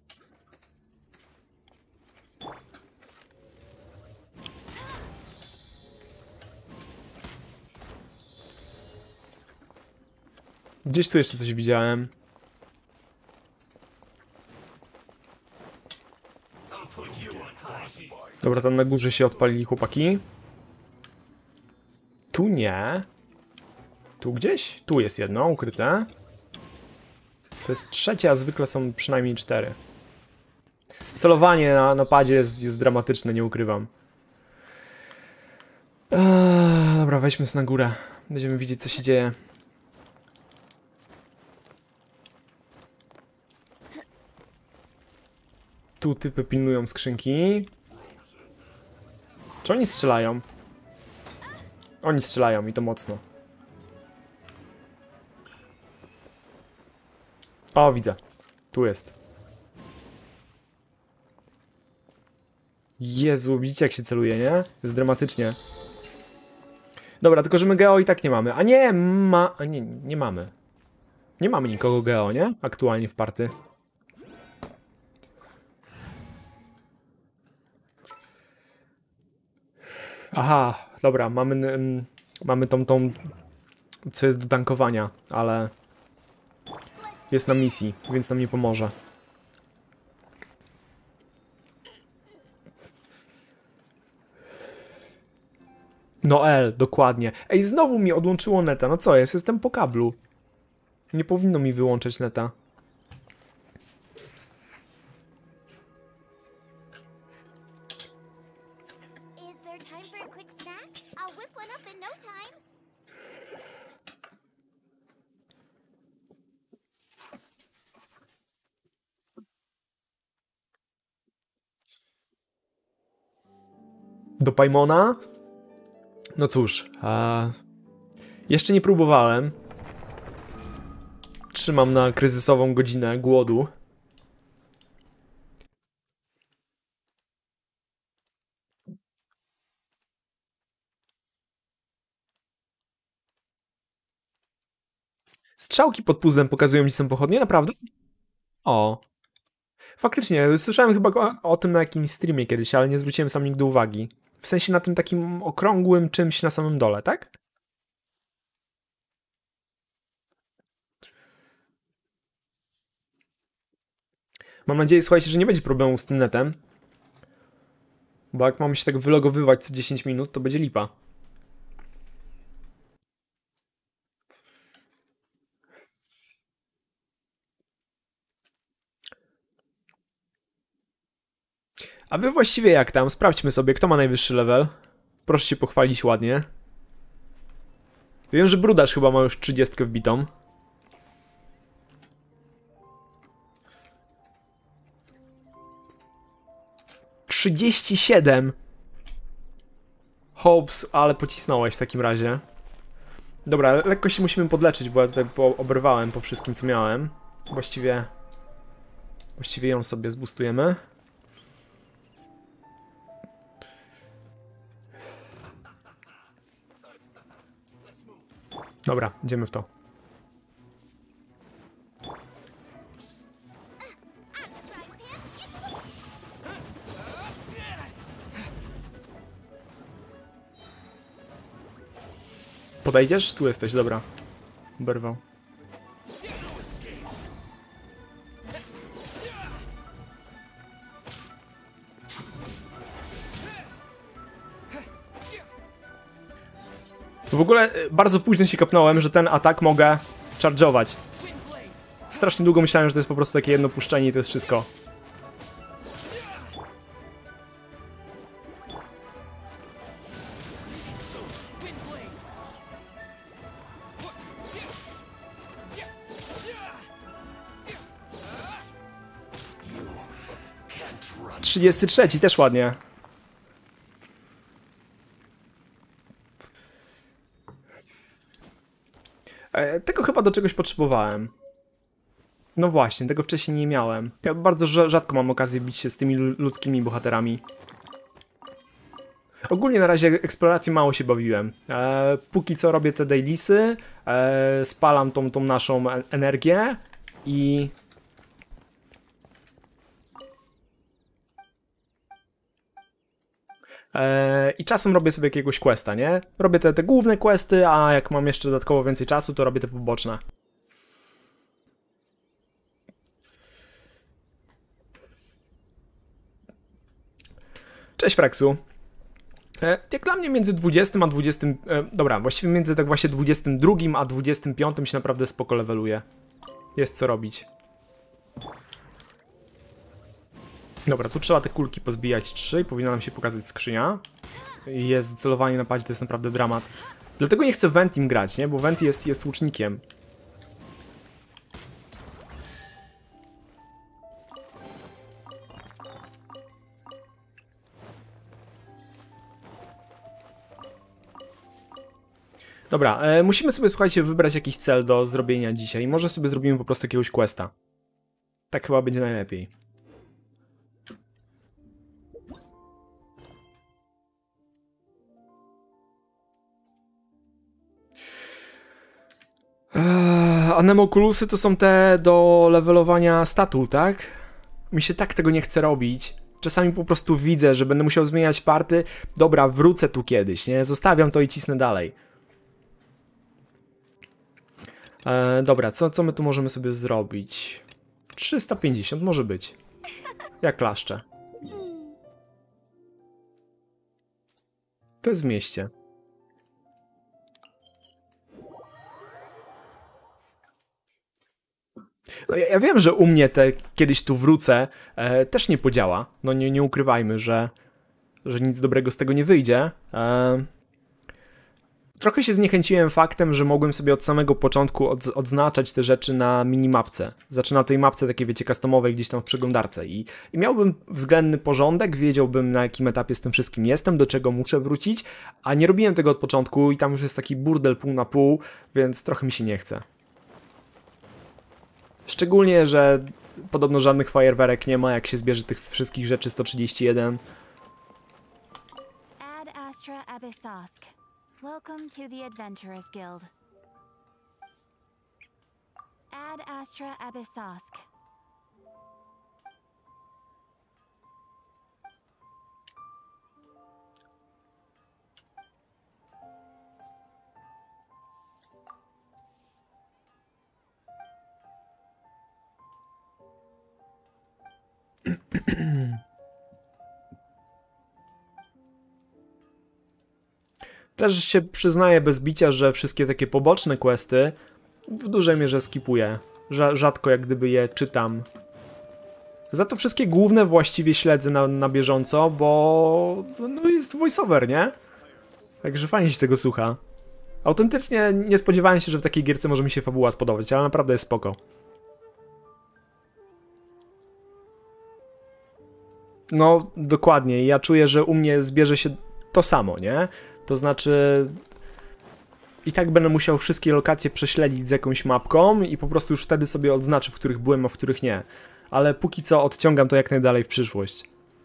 Gdzieś tu jeszcze coś widziałem. Dobra, tam na górze się odpalili chłopaki. Tu nie. Tu gdzieś? Tu jest jedno ukryte. To jest trzecie, a zwykle są przynajmniej cztery. Celowanie na napadzie jest, jest dramatyczne, nie ukrywam. Eee, dobra, weźmy się na górę. Będziemy widzieć, co się dzieje. Tu typy pilnują skrzynki. Czy oni strzelają? Oni strzelają i to mocno. O, widzę. Tu jest. Jezu, widzicie jak się celuje, nie? Jest dramatycznie. Dobra, tylko że my Geo i tak nie mamy. A nie, ma... A nie, nie mamy. Nie mamy nikogo Geo, nie? Aktualnie w party. Aha, dobra, mamy, um, mamy tą, tą, co jest do tankowania, ale jest na misji, więc nam nie pomoże. Noel, dokładnie. Ej, znowu mi odłączyło neta, no co jest? Jestem po kablu. Nie powinno mi wyłączyć neta. Do Paimona? No cóż, a... jeszcze nie próbowałem. Trzymam na kryzysową godzinę głodu. Strzałki pod puzzlem pokazują, gdzie są pochodnie, naprawdę? O. Faktycznie, słyszałem chyba o, o tym na jakimś streamie kiedyś, ale nie zwróciłem sam nigdy uwagi. W sensie na tym takim okrągłym czymś na samym dole, tak? Mam nadzieję, słuchajcie, że nie będzie problemu z tym netem. Bo jak mamy się tak wylogowywać co dziesięć minut, to będzie lipa. A wy właściwie jak tam? Sprawdźmy sobie, kto ma najwyższy level. Proszę się pochwalić ładnie. Wiem, że Brudarz chyba ma już trzydziestkę wbitą. trzydzieści siedem! Hopes, ale pocisnąłeś w takim razie. Dobra, lekko się musimy podleczyć, bo ja tutaj oberwałem po wszystkim, co miałem. Właściwie... Właściwie ją sobie zboostujemy. Dobra, idziemy w to. Podejdziesz? Tu jesteś, dobra. Berwał. W ogóle bardzo późno się kapnąłem, że ten atak mogę charge'ować. Strasznie długo myślałem, że to jest po prostu takie jedno puszczenie i to jest wszystko. trzydziesty trzeci też ładnie. E, tego chyba do czegoś potrzebowałem. No właśnie, tego wcześniej nie miałem. Ja bardzo rzadko mam okazję bić się z tymi ludzkimi bohaterami. Ogólnie na razie eksploracji mało się bawiłem. E, póki co robię te dailisy, e, spalam tą, tą naszą energię i... I czasem robię sobie jakiegoś questa, nie? Robię te, te główne questy, a jak mam jeszcze dodatkowo więcej czasu, to robię te poboczne. Cześć Frexu. Jak dla mnie między dwudziestym a dwudziestym... Dobra, właściwie między tak właśnie dwudziestym drugim a dwudziestym piątym się naprawdę spoko leveluje. Jest co robić. Dobra, tu trzeba te kulki pozbijać trzy i powinna nam się pokazać skrzynia. Jest celowanie na padzie, to jest naprawdę dramat. Dlatego nie chcę Ventim grać, nie? Bo Venti jest, jest łucznikiem. Dobra, e, musimy sobie, słuchajcie, wybrać jakiś cel do zrobienia dzisiaj. Może sobie zrobimy po prostu jakiegoś questa. Tak chyba będzie najlepiej. Eee, Anemokulusy to są te do levelowania statul, tak? Mi się tak tego nie chce robić. Czasami po prostu widzę, że będę musiał zmieniać party. Dobra, wrócę tu kiedyś, nie? Zostawiam to i cisnę dalej. Eee, dobra, co, co my tu możemy sobie zrobić? trzysta pięćdziesiąt może być. Jak klaszczę. To jest w mieście. No ja, ja wiem, że u mnie te kiedyś tu wrócę e, też nie podziała. No nie, nie ukrywajmy, że, że nic dobrego z tego nie wyjdzie. E, Trochę się zniechęciłem faktem, że mogłem sobie od samego początku od, odznaczać te rzeczy na minimapce. Znaczy na tej mapce takiej, wiecie, customowej gdzieś tam w przeglądarce. I, I miałbym względny porządek, wiedziałbym na jakim etapie z tym wszystkim jestem, do czego muszę wrócić, a nie robiłem tego od początku i tam już jest taki burdel pół na pół, więc trochę mi się nie chce. Szczególnie, że podobno żadnych fajerwerek nie ma, jak się zbierze tych wszystkich rzeczy sto trzydzieści jeden. Ad Astra Abyssosk. Welcome to the Adventurers Guild. Ad Astra Abyssosk. Też się przyznaję bez bicia, że wszystkie takie poboczne questy w dużej mierze skipuję. Rzadko jak gdyby je czytam. Za to wszystkie główne właściwie śledzę na, na bieżąco, bo no jest voiceover, nie? Także fajnie się tego słucha. Autentycznie nie spodziewałem się, że w takiej gierce może mi się fabuła spodobać, ale naprawdę jest spoko. No, dokładnie. Ja czuję, że u mnie zbierze się to samo, nie? To znaczy... I tak będę musiał wszystkie lokacje prześledzić z jakąś mapką i po prostu już wtedy sobie odznaczę, w których byłem, a w których nie. Ale póki co odciągam to jak najdalej w przyszłość.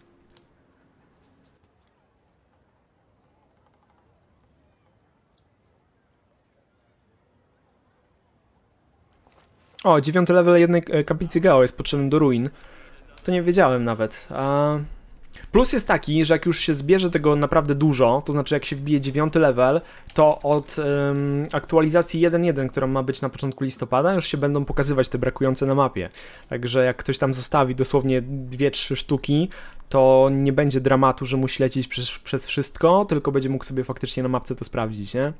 O, dziewiąty level jednej kaplicy Gao jest potrzebny do ruin. To nie wiedziałem nawet. A... Plus jest taki, że jak już się zbierze tego naprawdę dużo, to znaczy jak się wbije dziewiąty level, to od ym, aktualizacji jeden jeden, która ma być na początku listopada, już się będą pokazywać te brakujące na mapie. Także jak ktoś tam zostawi dosłownie dwie trzy sztuki, to nie będzie dramatu, że musi lecieć przez, przez wszystko, tylko będzie mógł sobie faktycznie na mapce to sprawdzić, nie?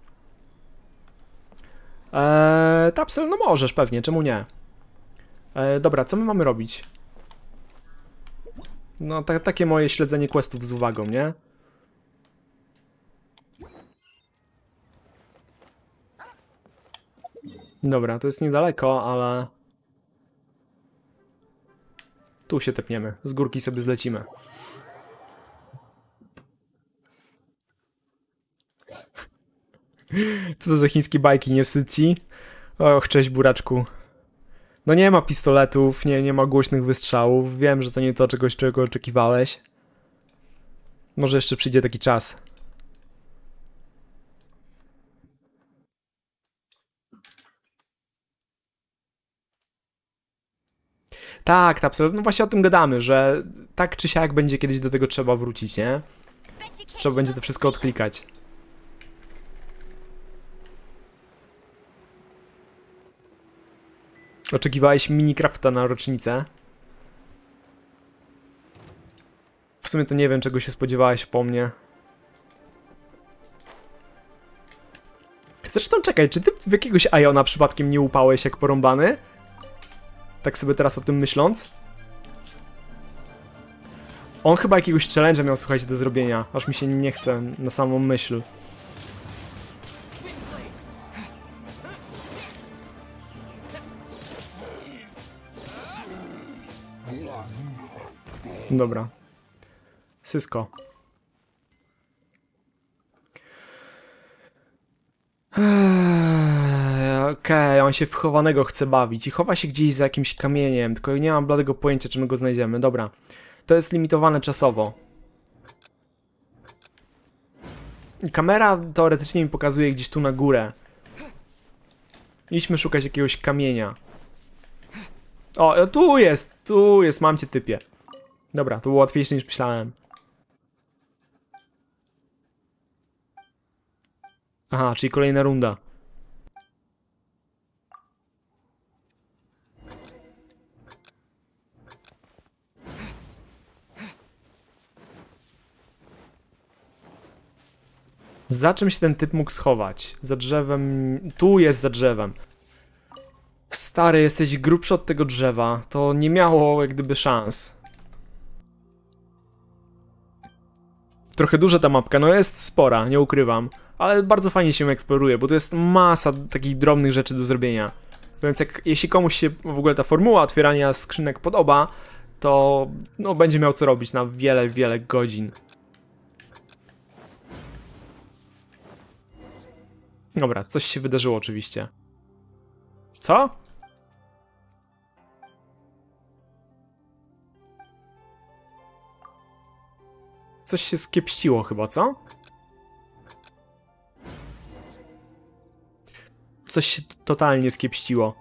Eee, Tapsel, no możesz pewnie, czemu nie? Eee, dobra, co my mamy robić? No, ta, takie moje śledzenie questów z uwagą, nie? Dobra, to jest niedaleko, ale... Tu się tepniemy, z górki sobie zlecimy. Co to za chińskie bajki, nie wstyd ci? Och, cześć buraczku. No nie ma pistoletów, nie, nie ma głośnych wystrzałów. Wiem, że to nie to czegoś, czego oczekiwałeś. Może jeszcze przyjdzie taki czas. Tak, tak, absolutnie. No właśnie o tym gadamy, że tak czy siak będzie kiedyś do tego trzeba wrócić, nie? Trzeba będzie to wszystko odklikać. Oczekiwałeś Minecrafta na rocznicę? W sumie to nie wiem, czego się spodziewałeś po mnie. Zresztą czekaj, czy ty w jakiegoś Iona przypadkiem nie upałeś jak porąbany? Tak sobie teraz o tym myśląc. On chyba jakiegoś challenge'a miał, słuchajcie, do zrobienia. Aż mi się nie chce na samą myśl. Dobra. Sysko. Eee, Okej, okay, on się w chowanego chce bawić i chowa się gdzieś za jakimś kamieniem, tylko nie mam bladego pojęcia, czy my go znajdziemy. Dobra. To jest limitowane czasowo. Kamera teoretycznie mi pokazuje gdzieś tu na górę. Idźmy szukać jakiegoś kamienia. O, tu jest, tu jest, mam cię typie. Dobra, to było łatwiejsze niż myślałem. Aha, czyli kolejna runda. Za czym się ten typ mógł schować? Za drzewem... Tu jest za drzewem. Stary, jesteś grubszy od tego drzewa. To nie miało jak gdyby szans. Trochę duża ta mapka, no jest spora, nie ukrywam. Ale bardzo fajnie się eksploruje, bo to jest masa takich drobnych rzeczy do zrobienia. Więc jak, jeśli komuś się w ogóle ta formuła otwierania skrzynek podoba, to no, będzie miał co robić na wiele, wiele godzin. Dobra, coś się wydarzyło oczywiście. Co? Coś się skiepściło chyba, co? Coś się totalnie skiepściło.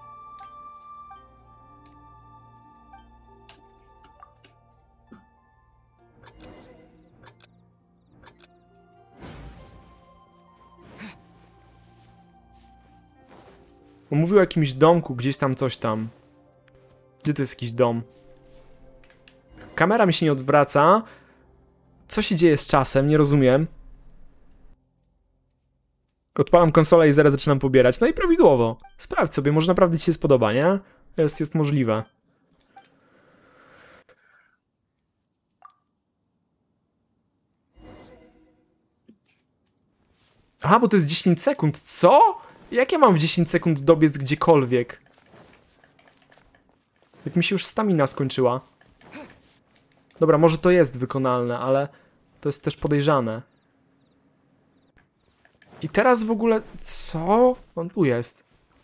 On mówił o jakimś domku, gdzieś tam coś tam. Gdzie to jest jakiś dom? Kamera mi się nie odwraca. Co się dzieje z czasem? Nie rozumiem. Odpalam konsolę i zaraz zaczynam pobierać. No i prawidłowo. Sprawdź sobie, może naprawdę ci się spodoba, nie? Jest, jest możliwe. Aha, bo to jest dziesięć sekund. Co? Jak ja mam w dziesięć sekund dobiec gdziekolwiek? Jak mi się już stamina skończyła. Dobra, może to jest wykonalne, ale to jest też podejrzane. I teraz w ogóle... Co? On tu jest.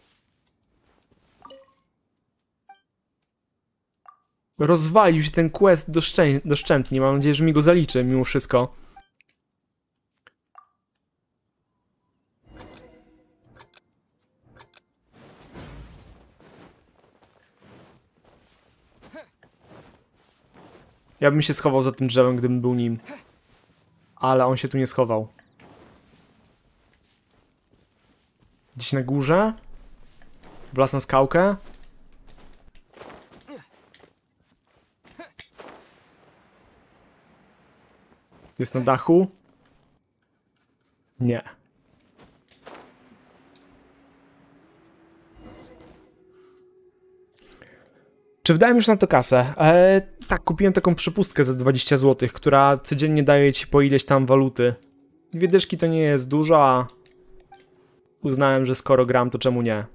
Rozwalił się ten quest doszczę... doszczętnie. Mam nadzieję, że mi go zaliczy mimo wszystko. Ja bym się schował za tym drzewem, gdybym był nim. Ale on się tu nie schował. Gdzieś na górze? Wlazł na skałkę? Jest na dachu? Nie. Czy wydałem już na to kasę? Eee, tak, kupiłem taką przepustkę za dwadzieścia złotych, która codziennie daje ci po ileś tam waluty. Dwie dyszki to nie jest dużo, a uznałem, że skoro gram, to czemu nie?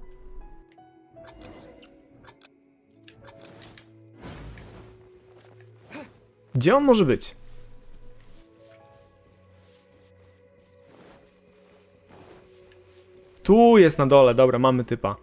Gdzie on może być? Tu jest na dole, dobra, mamy typa.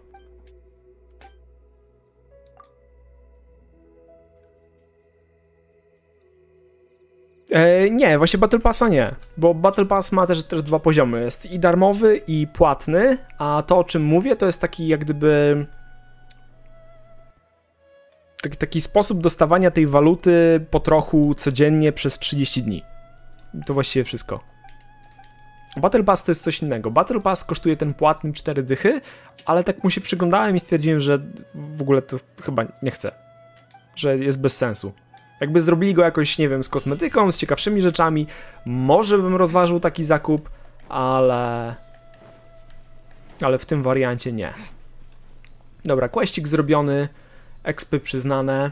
E, nie, właśnie Battle Passa nie, bo Battle Pass ma też, też dwa poziomy, jest i darmowy, i płatny, a to, o czym mówię, to jest taki jak gdyby... Taki, taki sposób dostawania tej waluty po trochu codziennie przez trzydzieści dni. I to właściwie wszystko. Battle Pass to jest coś innego. Battle Pass kosztuje ten płatny cztery dychy, ale tak mu się przyglądałem i stwierdziłem, że w ogóle to chyba nie chcę. Że jest bez sensu. Jakby zrobili go jakoś, nie wiem, z kosmetyką, z ciekawszymi rzeczami, może bym rozważył taki zakup, ale... Ale w tym wariancie nie. Dobra, questik zrobiony, expy przyznane.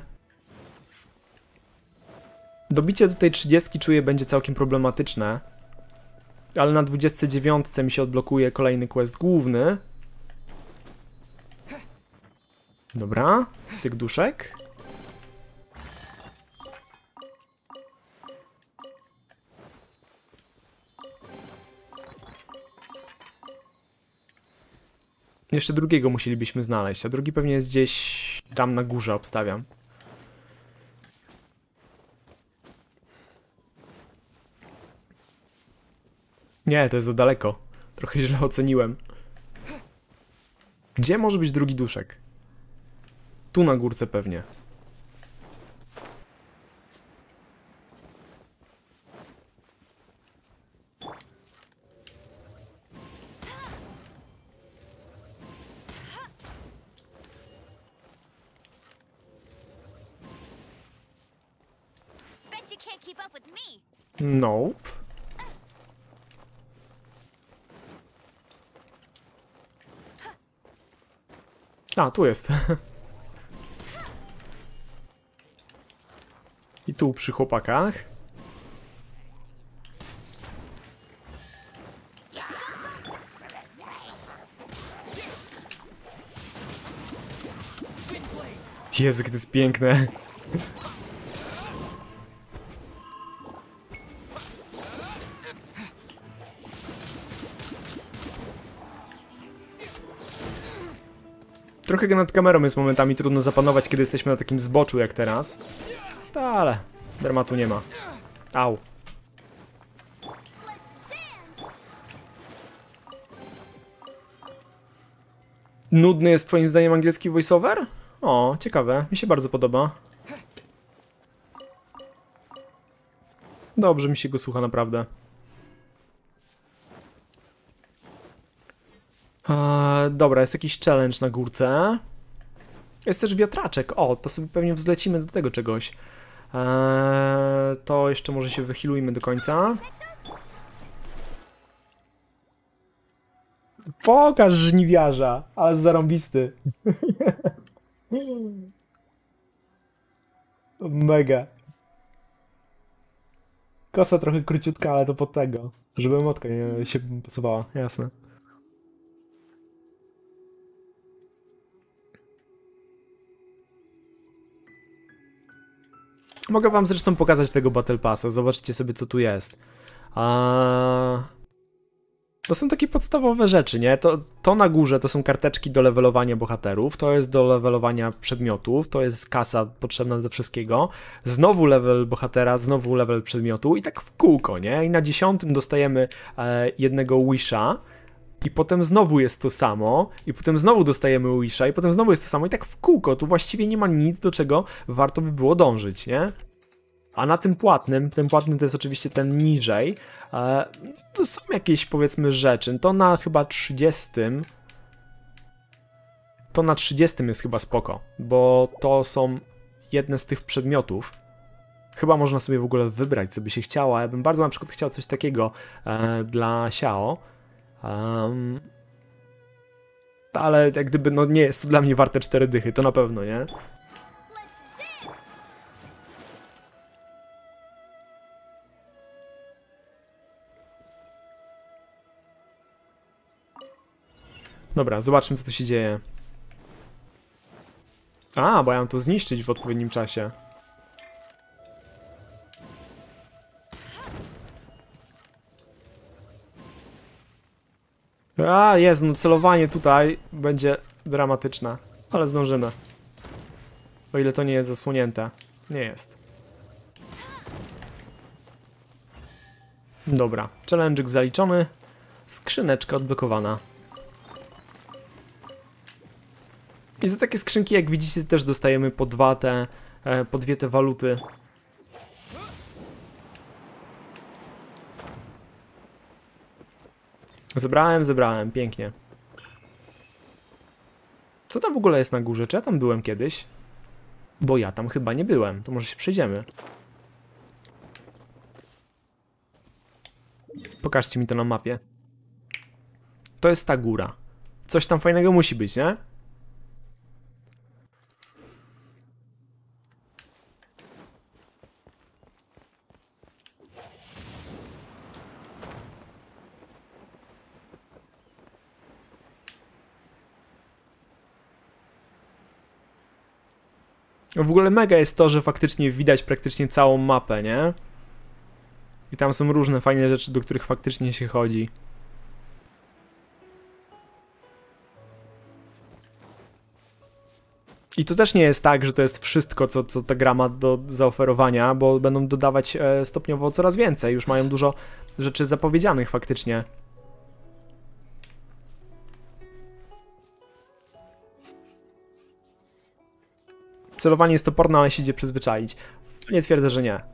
Dobicie do tej trzydziestki czuję będzie całkiem problematyczne, ale na dwudziestce dziewiątce mi się odblokuje kolejny quest główny. Dobra, cyk duszek. Jeszcze drugiego musielibyśmy znaleźć, a drugi pewnie jest gdzieś tam na górze, obstawiam. Nie, to jest za daleko. Trochę źle oceniłem. Gdzie może być drugi duszek? Tu na górce pewnie. Bet you can't keep up with me. Nope. A, tu jest. I tu przy chłopakach. Jezu, jakie to jest piękne. Trochę nad kamerą jest momentami trudno zapanować, kiedy jesteśmy na takim zboczu jak teraz. Ta, ale dramatu nie ma. Au. Nudny jest twoim zdaniem angielski voiceover? O, ciekawe. Mi się bardzo podoba. Dobrze mi się go słucha, naprawdę. Eee, dobra, jest jakiś challenge na górce. Jest też wiatraczek. O, to sobie pewnie wzlecimy do tego czegoś. Eee, to jeszcze może się wychilujmy do końca. Pokaż żniwiarza, ale zarąbisty. Mega. Kosa trochę króciutka, ale to pod tego, żeby motka nie się pasowała, jasne. Mogę wam zresztą pokazać tego Battle Passa, zobaczcie sobie co tu jest. A... To są takie podstawowe rzeczy, nie? To, to na górze to są karteczki do levelowania bohaterów, to jest do levelowania przedmiotów, to jest kasa potrzebna do wszystkiego. Znowu level bohatera, znowu level przedmiotu i tak w kółko, nie? I na dziesiątym dostajemy e, jednego wisha. I potem znowu jest to samo, i potem znowu dostajemy wisha, i potem znowu jest to samo, i tak w kółko. Tu właściwie nie ma nic, do czego warto by było dążyć, nie? A na tym płatnym, ten płatny to jest oczywiście ten niżej, e, to są jakieś, powiedzmy, rzeczy. To na chyba trzydziestym, to na trzydziestym jest chyba spoko, bo to są jedne z tych przedmiotów. Chyba można sobie w ogóle wybrać, co by się chciało. Ja bym bardzo na przykład chciał coś takiego e, dla Xiao. Um, ale jak gdyby, no nie jest to dla mnie warte cztery dychy, to na pewno, nie? Dobra, zobaczmy co tu się dzieje. A, bo ja mam to zniszczyć w odpowiednim czasie. A, Jezu, no celowanie tutaj będzie dramatyczne, ale zdążymy. O ile to nie jest zasłonięte. Nie jest. Dobra, challenge'ik zaliczony. Skrzyneczka odblokowana. I za takie skrzynki, jak widzicie, też dostajemy po dwa te, po dwie te waluty. Zebrałem, zebrałem, pięknie. Co tam w ogóle jest na górze? Czy ja tam byłem kiedyś? Bo ja tam chyba nie byłem, to może się przejdziemy. Pokażcie mi to na mapie. To jest ta góra. Coś tam fajnego musi być, nie? W ogóle mega jest to, że faktycznie widać praktycznie całą mapę, nie? I tam są różne fajne rzeczy, do których faktycznie się chodzi. I to też nie jest tak, że to jest wszystko, co, co ta gra ma do zaoferowania, bo będą dodawać e, stopniowo coraz więcej. Już mają dużo rzeczy zapowiedzianych faktycznie. Celowanie jest toporne, ale się idzie przyzwyczaić. Nie twierdzę, że nie.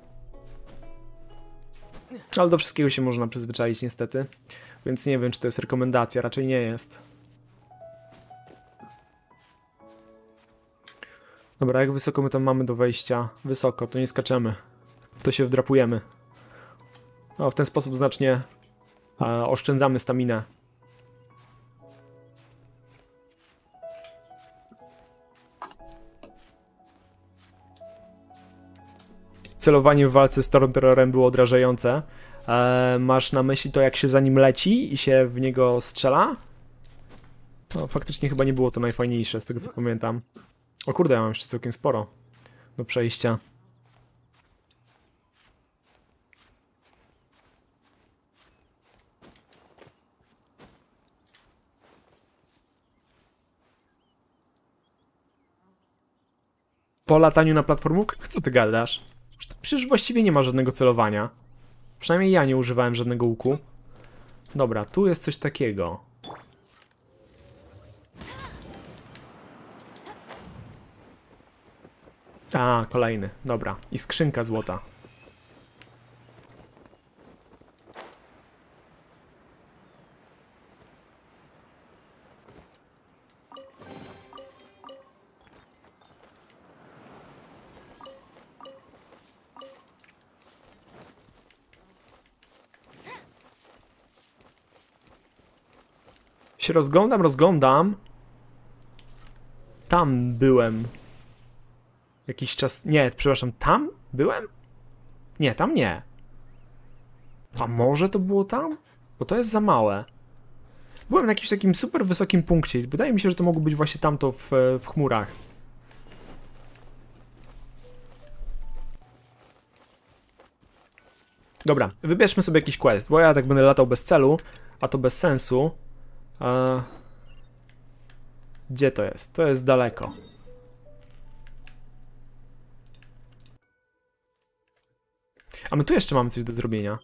Ale do wszystkiego się można przyzwyczaić niestety. Więc nie wiem, czy to jest rekomendacja. Raczej nie jest. Dobra, jak wysoko my tam mamy do wejścia? Wysoko, to nie skaczemy. To się wdrapujemy. O, w ten sposób znacznie e, oszczędzamy staminę. Celowanie w walce z Stormterrorem było odrażające. E, masz na myśli to, jak się za nim leci i się w niego strzela? No, faktycznie chyba nie było to najfajniejsze, z tego co pamiętam. O kurde, ja mam jeszcze całkiem sporo do przejścia. Po lataniu na platformówkach? Co ty gadasz? Przecież właściwie nie ma żadnego celowania. Przynajmniej ja nie używałem żadnego łuku. Dobra, tu jest coś takiego. A, kolejny. Dobra. I skrzynka złota. Się rozglądam, rozglądam. Tam byłem. Jakiś czas... Nie, przepraszam, tam byłem? Nie, tam nie. A może to było tam? Bo to jest za małe. Byłem na jakimś takim super wysokim punkcie. Wydaje mi się, że to mogło być właśnie tamto w, w chmurach. Dobra, wybierzmy sobie jakiś quest, bo ja tak będę latał bez celu, a to bez sensu. Eee... Gdzie to jest? To jest daleko. A my tu jeszcze mamy coś do zrobienia.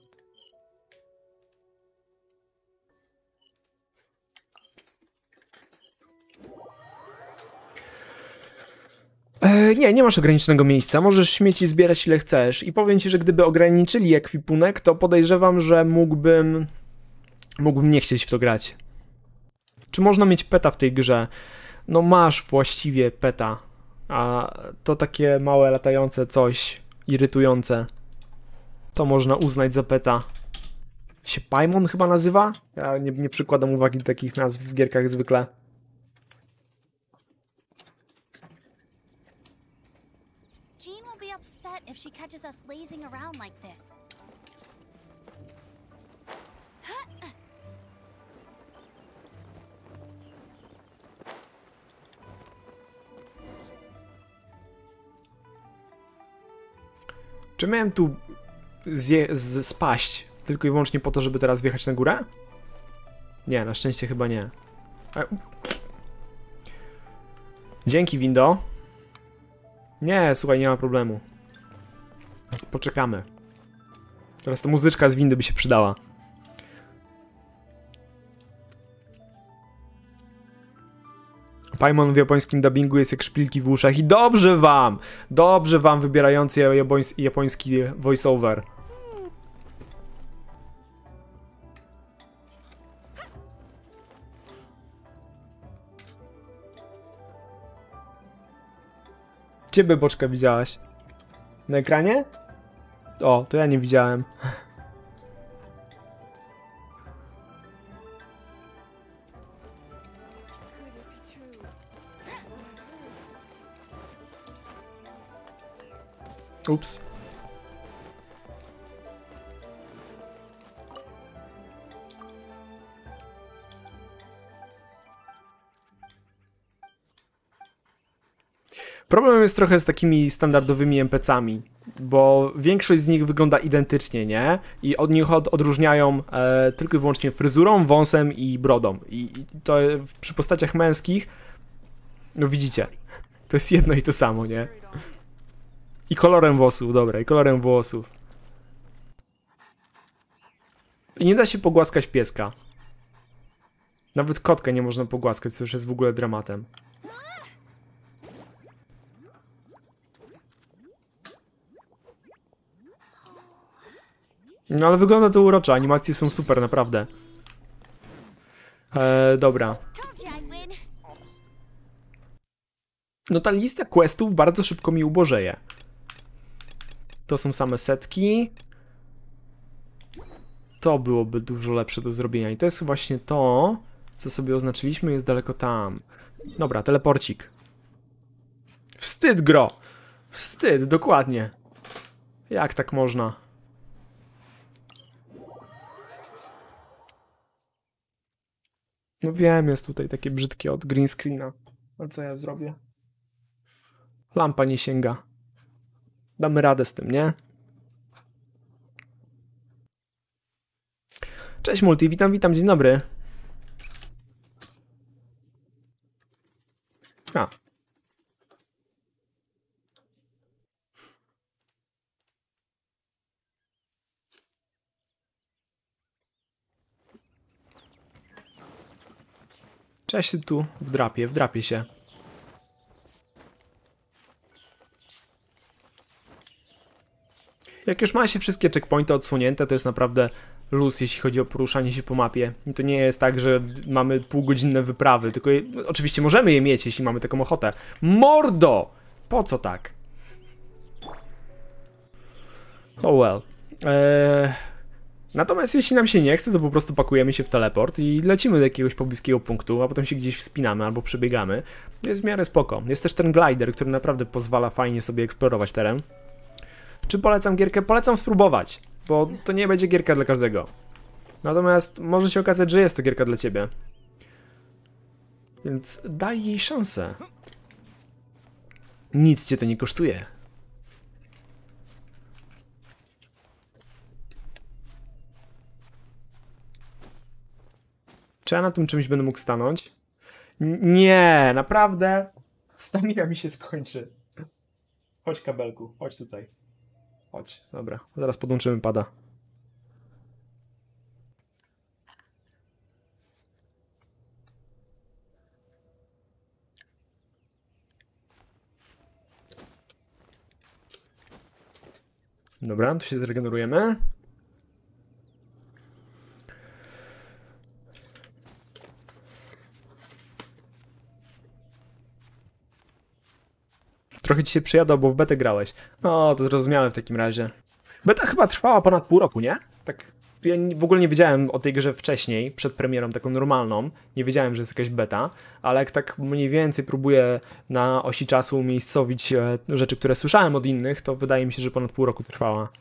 E, nie, nie masz ograniczonego miejsca. Możesz śmieci zbierać ile chcesz. I powiem ci, że gdyby ograniczyli ekwipunek, to podejrzewam, że mógłbym... Mógłbym nie chcieć w to grać. Czy można mieć peta w tej grze? No masz właściwie peta. A to takie małe, latające coś irytujące. To można uznać za peta. Się Paimon chyba nazywa? Ja nie, nie przykładam uwagi do takich nazw w gierkach zwykle. Jean will be upset if she catches us lazing around like this. Czy miałem tu zje z spaść tylko i wyłącznie po to, żeby teraz wjechać na górę? Nie, na szczęście chyba nie. A... Dzięki, Windo. Nie, słuchaj, nie ma problemu. Poczekamy. Teraz ta muzyczka z windy by się przydała. Paimon w japońskim dubbingu jest jak szpilki w uszach i dobrze wam! Dobrze wam wybierający japoński, japoński voiceover. Ciebie, Boczka, widziałaś? Na ekranie? O, to ja nie widziałem. Ups. Problem jest trochę z takimi standardowymi en pe ce ami, bo większość z nich wygląda identycznie, nie? I od nich od, odróżniają e, tylko i wyłącznie fryzurą, wąsem i brodą. I, i to przy postaciach męskich, no widzicie, to jest jedno i to samo, nie? I kolorem włosów, dobra, i kolorem włosów. I nie da się pogłaskać pieska. Nawet kotkę nie można pogłaskać, co już jest w ogóle dramatem. No ale wygląda to uroczo, animacje są super, naprawdę. Eee, dobra. No ta lista questów bardzo szybko mi ubożeje. To są same setki. To byłoby dużo lepsze do zrobienia. I to jest właśnie to, co sobie oznaczyliśmy, jest daleko tam. Dobra, teleporcik. Wstyd, gro! Wstyd, dokładnie. Jak tak można? No wiem, jest tutaj takie brzydkie od green screena. Ale co ja zrobię? Lampa nie sięga. Damy radę z tym, nie? Cześć Multi, witam, witam, dzień dobry. A. Cześć tu, wdrapie, wdrapie się. Jak już ma się wszystkie checkpointy odsunięte, to jest naprawdę luz, jeśli chodzi o poruszanie się po mapie. I to nie jest tak, że mamy półgodzinne wyprawy, tylko je, oczywiście możemy je mieć, jeśli mamy taką ochotę. Mordo! Po co tak? Oh well. Eee... Natomiast jeśli nam się nie chce, to po prostu pakujemy się w teleport i lecimy do jakiegoś pobliskiego punktu, a potem się gdzieś wspinamy albo przebiegamy. Jest w miarę spoko. Jest też ten glider, który naprawdę pozwala fajnie sobie eksplorować teren. Czy polecam gierkę? Polecam spróbować, bo to nie będzie gierka dla każdego. Natomiast może się okazać, że jest to gierka dla ciebie. Więc daj jej szansę. Nic cię to nie kosztuje. Czy ja na tym czymś będę mógł stanąć? N nie, naprawdę? Stamina mi się skończy. Chodź kabelku, chodź tutaj. Chodź, dobra, zaraz podłączymy pada. Dobra, tu się zregenerujemy. Trochę ci się przyjadło, bo w betę grałeś. No, to zrozumiałem w takim razie. Beta chyba trwała ponad pół roku, nie? Tak, ja w ogóle nie wiedziałem o tej grze wcześniej, przed premierą taką normalną. Nie wiedziałem, że jest jakaś beta, ale jak tak mniej więcej próbuję na osi czasu umiejscowić rzeczy, które słyszałem od innych, to wydaje mi się, że ponad pół roku trwała.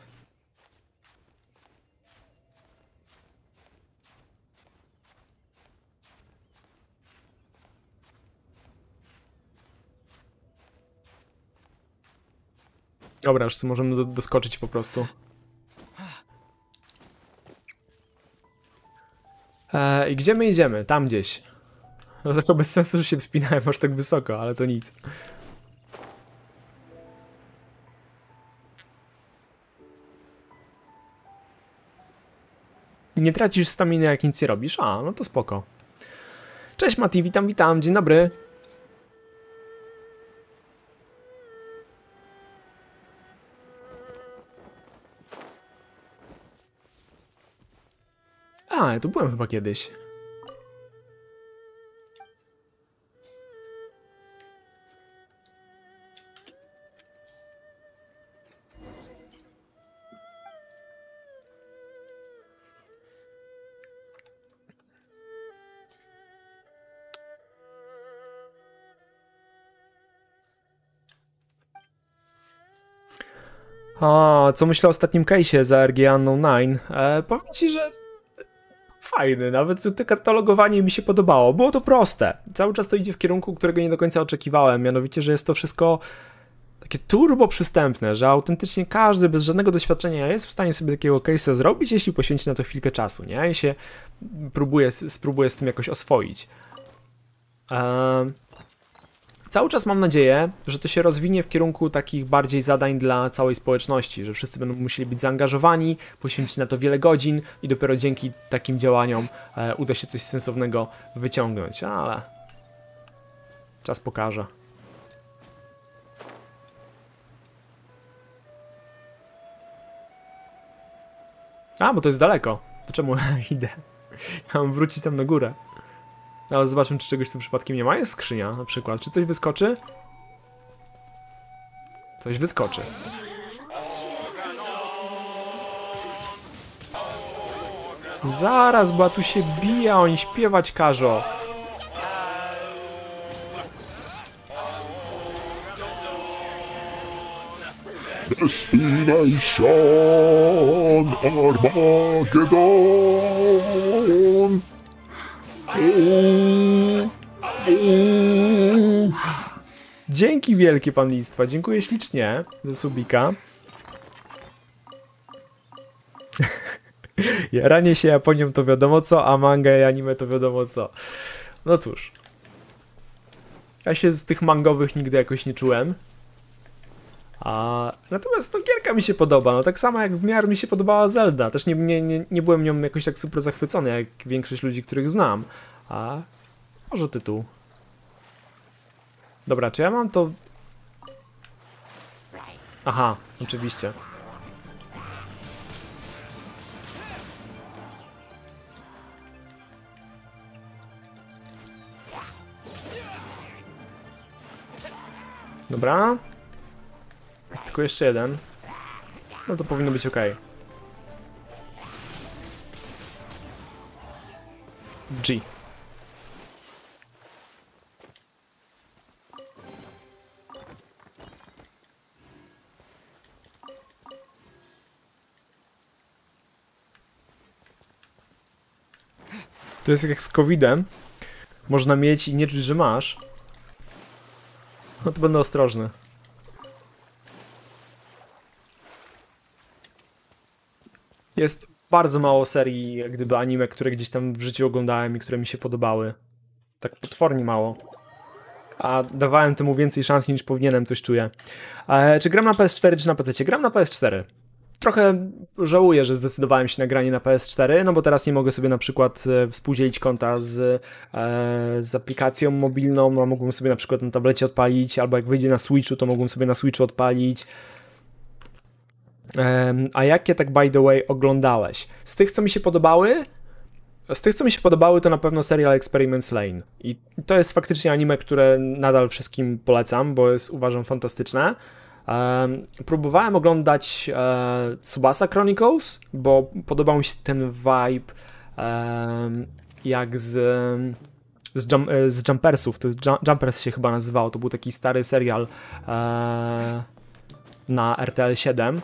Dobra, już możemy do, doskoczyć po prostu. Eee, I gdzie my idziemy? Tam gdzieś. No tylko bez sensu, że się wspinałem aż tak wysoko, ale to nic. Nie tracisz staminy, jak nic nie robisz? A, no to spoko. Cześć Mati, witam, witam, dzień dobry. A, ja tu byłem chyba kiedyś. A, co myślę o ostatnim case'ie za R G Unknown nine? E, powiem ci, że fajny, nawet to katalogowanie mi się podobało. Było to proste. Cały czas to idzie w kierunku, którego nie do końca oczekiwałem, mianowicie, że jest to wszystko takie turbo przystępne, że autentycznie każdy bez żadnego doświadczenia jest w stanie sobie takiego case'a zrobić, jeśli poświęci na to chwilkę czasu, nie? I się próbuje, spróbuje z tym jakoś oswoić. Ehm... Cały czas mam nadzieję, że to się rozwinie w kierunku takich bardziej zadań dla całej społeczności, że wszyscy będą musieli być zaangażowani, poświęcić na to wiele godzin i dopiero dzięki takim działaniom e, uda się coś sensownego wyciągnąć, ale czas pokaże. A, bo to jest daleko. To czemu idę? Ja mam wrócić tam na górę. Ale zobaczmy, czy czegoś tu przypadkiem nie ma. Jest skrzynia na przykład. Czy coś wyskoczy? Coś wyskoczy. Zaraz, bo tu się bije, oni śpiewać każą. Destination Armageddon. Dzięki wielkie, pan Listwa. Dziękuję ślicznie za subika. Jaranie się Japonią to wiadomo co, a manga i anime to wiadomo co. No cóż. Ja się z tych mangowych nigdy jakoś nie czułem. A natomiast no gierka mi się podoba, no tak samo jak w miarę mi się podobała Zelda. Też nie, nie, nie, nie byłem nią jakoś tak super zachwycony jak większość ludzi, których znam. A może tytuł. Dobra, czy ja mam to... Aha, oczywiście. Dobra. Jest tylko jeszcze jeden. No to powinno być ok. G. To jest jak z kowidem. Można mieć i nie czuć, że masz. No to będę ostrożny. Jest bardzo mało serii, jak gdyby anime, które gdzieś tam w życiu oglądałem i które mi się podobały. Tak potwornie mało. A dawałem temu więcej szans niż powinienem, coś czuję. E, czy gram na P S cztery czy na P C? Gram na P S cztery. Trochę żałuję, że zdecydowałem się na granie na P S cztery, no bo teraz nie mogę sobie na przykład e, współdzielić konta z, e, z aplikacją mobilną, no mógłbym sobie na przykład na tablecie odpalić, albo jak wyjdzie na Switchu, to mógłbym sobie na Switchu odpalić. E, a jakie tak by the way oglądałeś? Z tych, co mi się podobały, z tych, co mi się podobały, to na pewno serial Experiments Lane. I to jest faktycznie anime, które nadal wszystkim polecam, bo jest, uważam, fantastyczne. Um, próbowałem oglądać e, Tsubasa Chronicles, bo podobał mi się ten vibe um, jak z, z, jump, z Jumpersów, to jest Jumpers się chyba nazywał, to był taki stary serial e, na R T L siedem.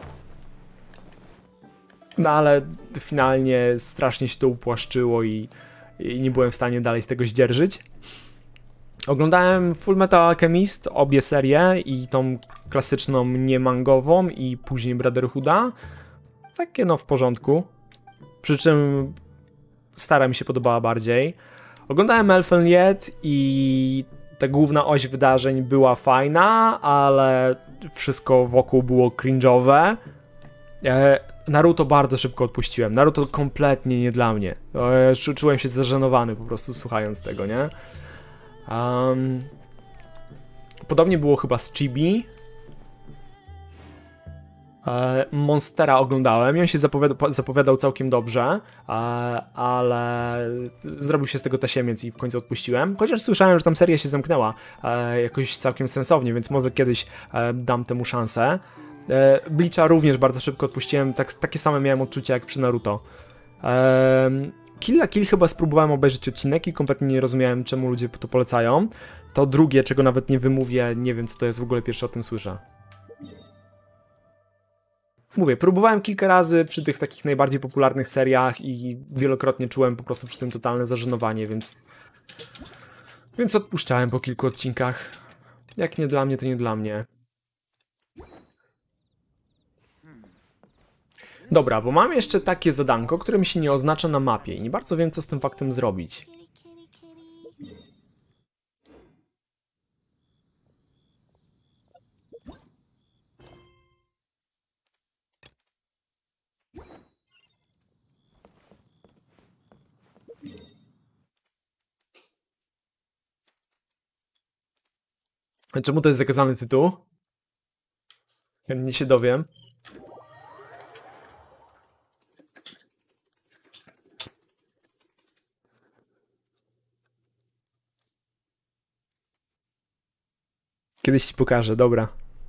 No ale finalnie strasznie się to upłaszczyło i, i nie byłem w stanie dalej z tego zdzierżyć. Oglądałem Full Metal Alchemist, obie serie, i tą klasyczną niemangową i później Brotherhooda. Takie no w porządku. Przy czym stara mi się podobała bardziej. Oglądałem Elfen Lied i ta główna oś wydarzeń była fajna, ale wszystko wokół było cringe'owe. E, Naruto bardzo szybko odpuściłem. Naruto kompletnie nie dla mnie. E, czu, czułem się zażenowany po prostu słuchając tego, nie? Um, podobnie było chyba z Chibi. E, Monstera oglądałem i on się zapowiada, zapowiadał całkiem dobrze, e, ale zrobił się z tego tasiemiec i w końcu odpuściłem. Chociaż słyszałem, że tam seria się zamknęła e, jakoś całkiem sensownie, więc może kiedyś e, dam temu szansę. E, Bleacha również bardzo szybko odpuściłem, tak, takie same miałem odczucia jak przy Naruto. E, Kill la Kill chyba spróbowałem obejrzeć odcinek i kompletnie nie rozumiałem, czemu ludzie to polecają. To drugie, czego nawet nie wymówię, nie wiem co to jest, w ogóle pierwszy o tym słyszę. Mówię, próbowałem kilka razy przy tych takich najbardziej popularnych seriach i wielokrotnie czułem po prostu przy tym totalne zażenowanie, więc... Więc odpuszczałem po kilku odcinkach. Jak nie dla mnie, to nie dla mnie. Dobra, bo mam jeszcze takie zadanko, które mi się nie oznacza na mapie i nie bardzo wiem, co z tym faktem zrobić. Czemu to jest zakazany tytuł? Chętnie się dowiem. Kiedyś ci pokażę, dobra.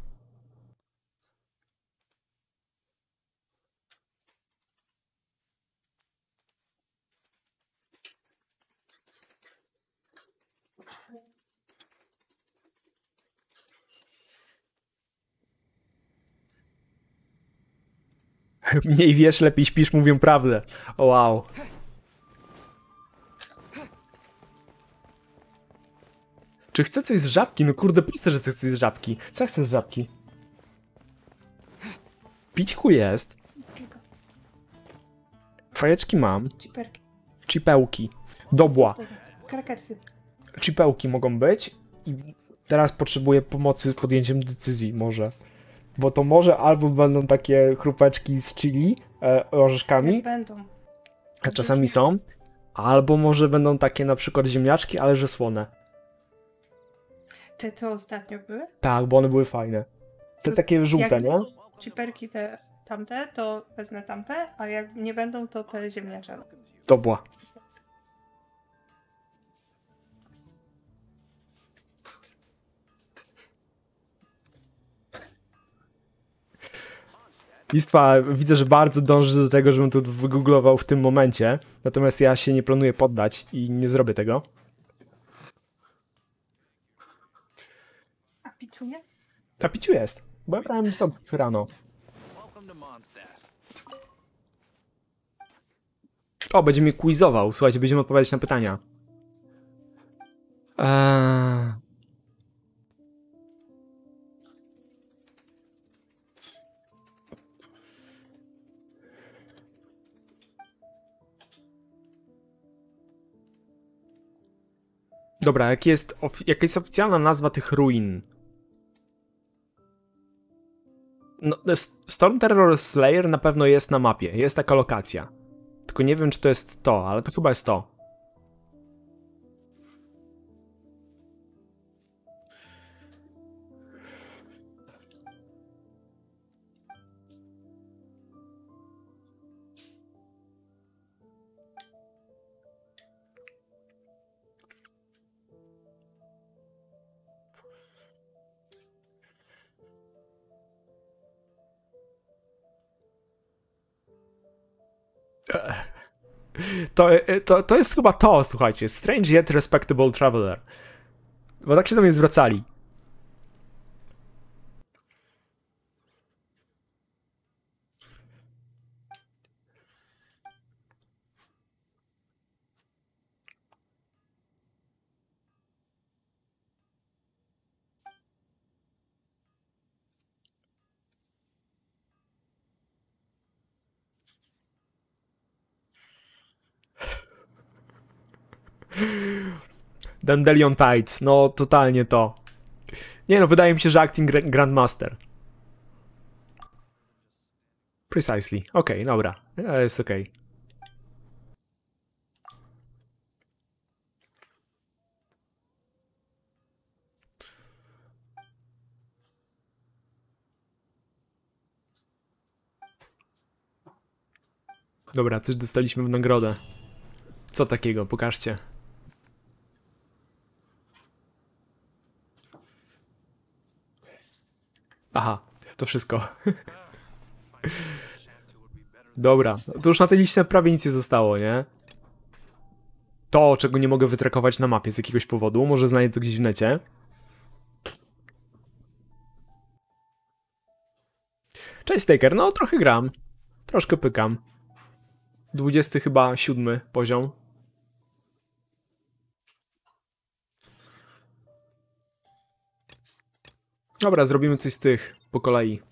Mniej wiesz, lepiej śpisz, mówią prawdę. O wow. Czy chcę coś z żabki? No kurde, proste, że chcę coś z żabki. Co ja chcę z żabki? Pićku jest. Słodkiego. Fajeczki mam. Ciperki. Chipełki. Dobła. Krakersy. Chipełki mogą być. I teraz potrzebuję pomocy z podjęciem decyzji może. Bo to może albo będą takie chrupeczki z chili, e, orzeszkami, Jak będą. a czasami są. Albo może będą takie na przykład ziemniaczki, ale że słone. Te, co ostatnio były? Tak, bo one były fajne. Te To takie żółte, jak- nie? Ciperki te tamte, to wezmę tamte, a jak nie będą, to te ziemniacze. Dobła. Listwa, widzę, że bardzo dąży do tego, żebym tu wygooglował w tym momencie. Natomiast ja się nie planuję poddać i nie zrobię tego. A piczunie? A piciu jest, bo ja brałem sok rano. O, będzie mnie quizował. Słuchajcie, będziemy odpowiadać na pytania. Eee... Dobra, jak jest ofi- jaka jest oficjalna nazwa tych ruin? No, S- Storm Terror Slayer na pewno jest na mapie, jest taka lokacja. Tylko nie wiem, czy to jest to, ale to chyba jest to. To, to, to jest chyba to, słuchajcie. Strange yet respectable traveler. Bo tak się do mnie zwracali. Dandelion Tides, no totalnie to. Nie no, wydaje mi się, że Acting Gra- Grandmaster. Precisely. Okej, okay, dobra. Jest okej. Okay. Dobra, coś dostaliśmy w nagrodę. Co takiego? Pokażcie. Aha, to wszystko. Dobra, to już na tej liście prawie nic nie zostało, nie? To, czego nie mogę wytrakować na mapie z jakiegoś powodu, może znajdę to gdzieś w necie. Cześć Staker, no trochę gram. Troszkę pykam. dwudziesty chyba siódmy poziom. Dobra, zrobimy coś z tych po kolei.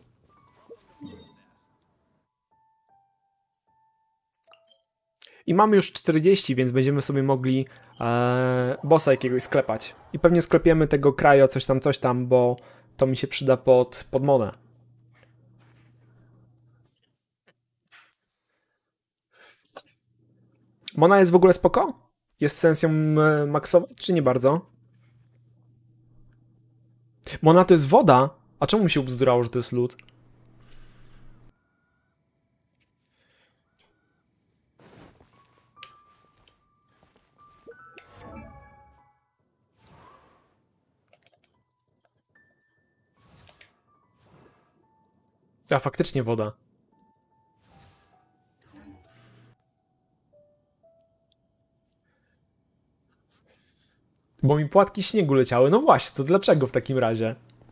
I mamy już czterdzieści, więc będziemy sobie mogli e, bossa jakiegoś sklepać. I pewnie sklepiemy tego krajo coś tam, coś tam, bo to mi się przyda pod, pod monę. Mona jest w ogóle spoko? Jest sens ją e, maksować, czy nie bardzo? Mona to jest woda? A czemu mi się ubzdurało, że to jest lód? A faktycznie woda. Bo mi płatki śniegu leciały. No właśnie, to dlaczego w takim razie?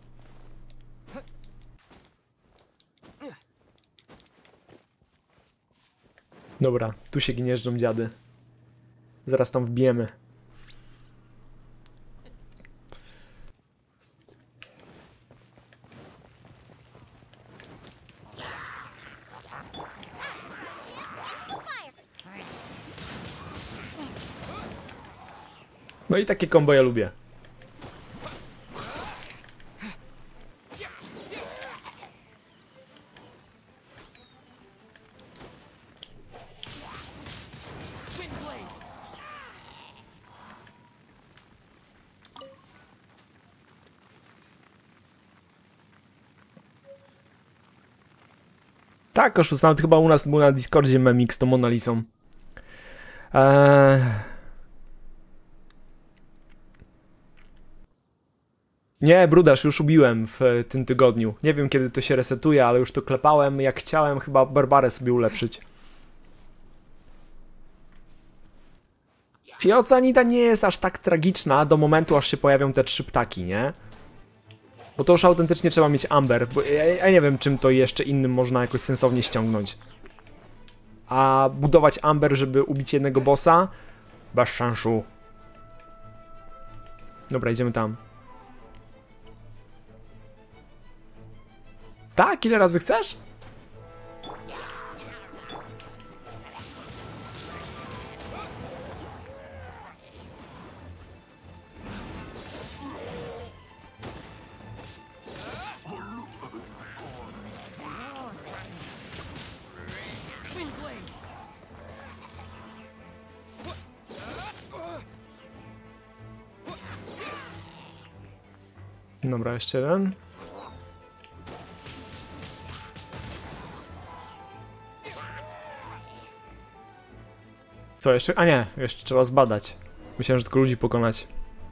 Dobra, tu się gnieżdżą dziady. Zaraz tam wbijemy. No i takie combo ja lubię. Tak, oszust, nawet chyba u nas był na Discordzie memik z tą Monalisą. Eee... Nie, brudasz, już ubiłem w tym tygodniu. Nie wiem, kiedy to się resetuje, ale już to klepałem, jak chciałem chyba Barbarę sobie ulepszyć. I Oceanida nie jest aż tak tragiczna do momentu, aż się pojawią te trzy ptaki, nie? Bo to już autentycznie trzeba mieć Amber, bo ja, ja nie wiem, czym to jeszcze innym można jakoś sensownie ściągnąć. A budować Amber, żeby ubić jednego bossa? Bez szansu. Dobra, idziemy tam. Tak? Ile razy chcesz? Dobra, jeszcze jeden. Co jeszcze? A nie, jeszcze trzeba zbadać. Myślałem, że tylko ludzi pokonać.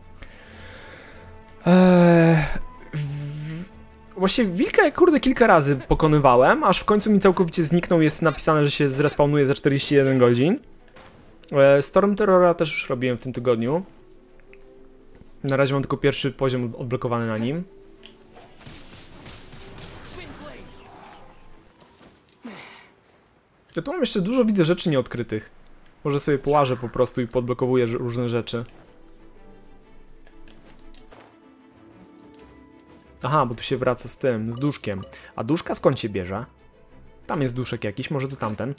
Eee, w... Właściwie wilka, kurde, kilka razy pokonywałem, aż w końcu mi całkowicie zniknął. Jest napisane, że się zrespawnuje za czterdzieści jeden godzin. Eee, Storm Terrora też już robiłem w tym tygodniu. Na razie mam tylko pierwszy poziom odblokowany na nim. Ja tu mam jeszcze dużo, widzę, rzeczy nieodkrytych. Może sobie połażę po prostu i podblokowuję różne rzeczy. Aha, bo tu się wraca z tym, z duszkiem. A duszka skąd się bierze? Tam jest duszek jakiś, może to tamten.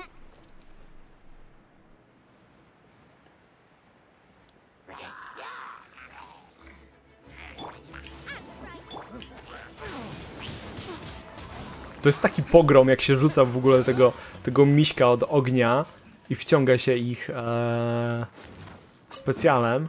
To jest taki pogrom, jak się rzuca w ogóle tego, tego miśka od ognia i wciąga się ich ee, specjalem.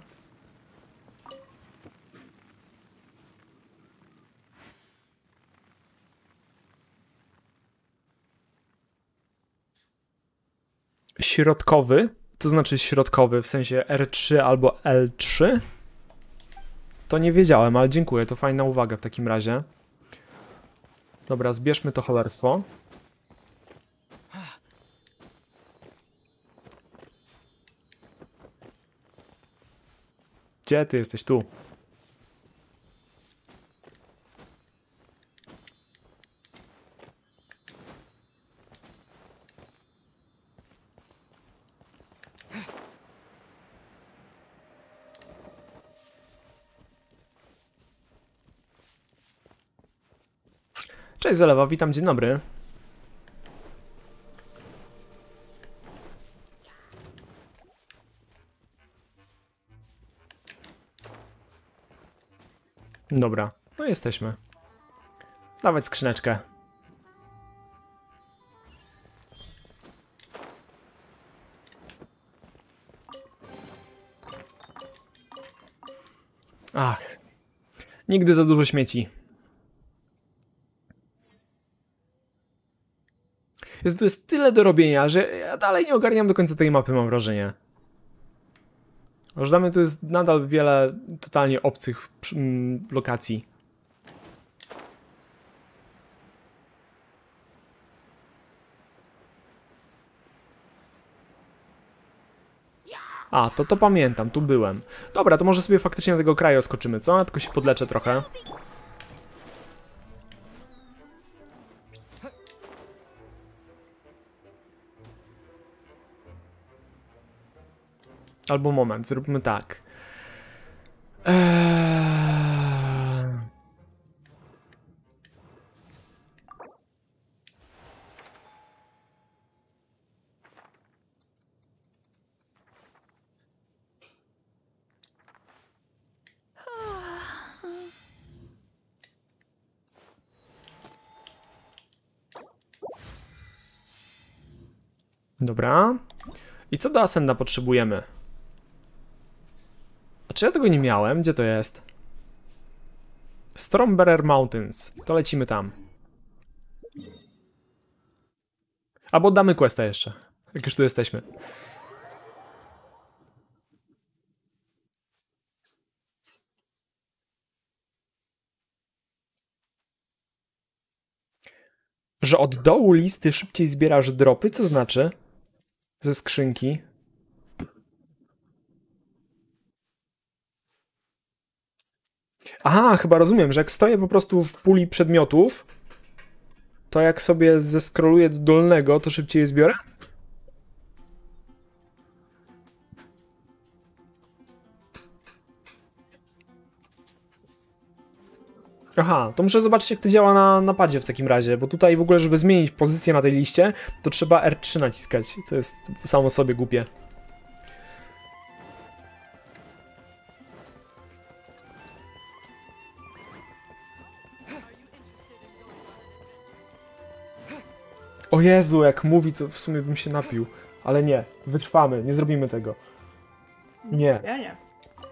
Środkowy, to znaczy środkowy, w sensie R trzy albo L trzy? To nie wiedziałem, ale dziękuję, to fajna uwaga w takim razie. Dobra, zbierzmy to cholerstwo. Gdzie ty jesteś? Tu. Cześć Zalewa, witam, dzień dobry. Dobra, no jesteśmy. Dawać skrzyneczkę. Ach, nigdy za dużo śmieci. Jest, tu jest tyle do robienia, że ja dalej nie ogarniam do końca tej mapy, mam wrażenie. Już dla mnie tu jest nadal wiele totalnie obcych mm, lokacji. A, to to pamiętam, tu byłem. Dobra, to może sobie faktycznie na tego kraju skoczymy, co? Ja tylko się podleczę trochę. Albo moment, zróbmy tak. Eee... Dobra. I co do Ascenda potrzebujemy? A czy ja tego nie miałem? Gdzie to jest? Stormbearer Mountains. To lecimy tam. Albo damy questa jeszcze. Jak już tu jesteśmy. Że od dołu listy szybciej zbierasz dropy? Co znaczy? Ze skrzynki. Aha, chyba rozumiem, że jak stoję po prostu w puli przedmiotów, to jak sobie zeskroluję do dolnego, to szybciej je zbiorę? Aha, to muszę zobaczyć, jak to działa na napadzie w takim razie, bo tutaj w ogóle, żeby zmienić pozycję na tej liście, to trzeba R trzy naciskać, co jest samo sobie głupie. O Jezu, jak mówi, to w sumie bym się napił. Ale nie, wytrwamy, nie zrobimy tego. Nie. Ja nie.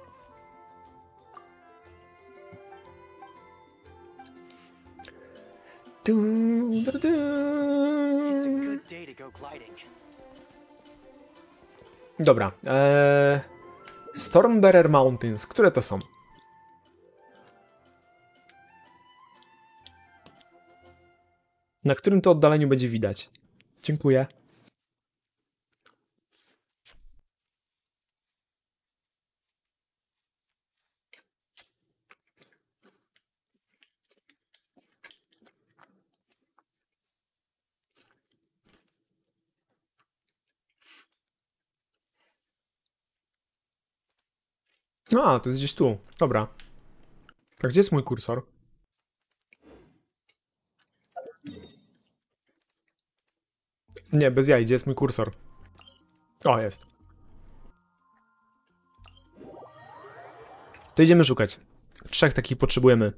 Dun, dun, dun. Dobra. Eee, Stormbearer Mountains. Które to są? Na którym to oddaleniu będzie widać? Dziękuję. A, to jest gdzieś tu. Dobra. A gdzie jest mój kursor? Nie, bez jaj, gdzie jest mój kursor? O, jest. To idziemy szukać. Trzech takich potrzebujemy.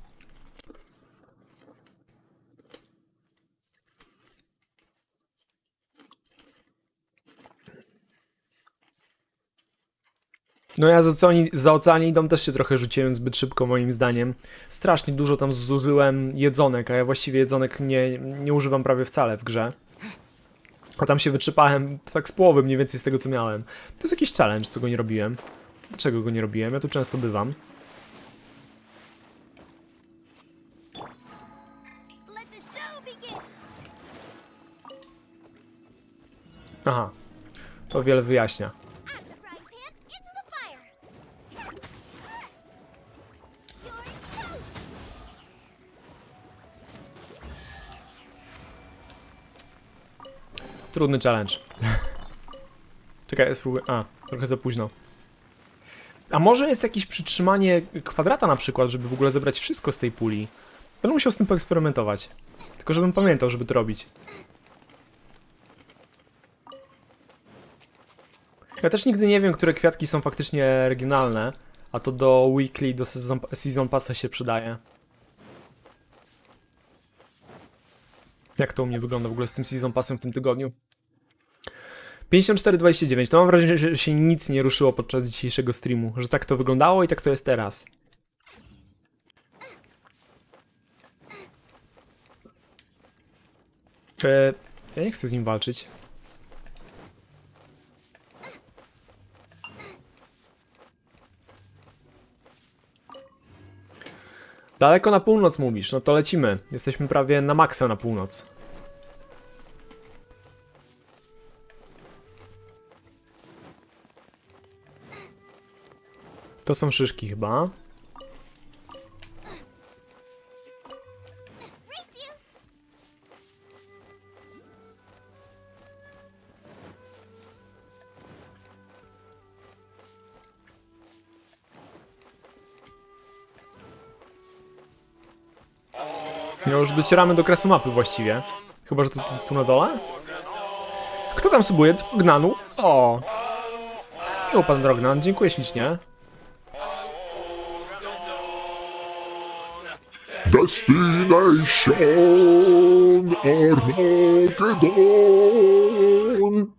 No ja za oceanie, za oceanie idą też się trochę rzuciłem zbyt szybko moim zdaniem. Strasznie dużo tam zużyłem jedzonek, a ja właściwie jedzonek nie, nie używam prawie wcale w grze. A tam się wytrzepałem tak z połowy mniej więcej z tego, co miałem. To jest jakiś challenge, co go nie robiłem. Dlaczego go nie robiłem? Ja tu często bywam. Aha. To wiele wyjaśnia. Trudny challenge. Czekaj, spróbuję. A, trochę za późno. A może jest jakieś przytrzymanie kwadrata na przykład, żeby w ogóle zebrać wszystko z tej puli? Będę musiał z tym poeksperymentować. Tylko żebym pamiętał, żeby to robić. Ja też nigdy nie wiem, które kwiatki są faktycznie regionalne, a to do weekly, do season, season passa się przydaje. Jak to u mnie wygląda w ogóle z tym season passem w tym tygodniu? pięćdziesiąt cztery dwadzieścia dziewięć, to mam wrażenie, że się nic nie ruszyło podczas dzisiejszego streamu, że tak to wyglądało i tak to jest teraz. Eee, ja nie chcę z nim walczyć. Daleko na północ mówisz, no to lecimy. Jesteśmy prawie na maksa na północ. To są szyszki chyba. No już docieramy do kresu mapy właściwie. Chyba, że to tu, tu na dole? Kto tam subuje? Drognanu? O! Miło pan Drognan, dziękuję ślicznie. Destination Armageddon.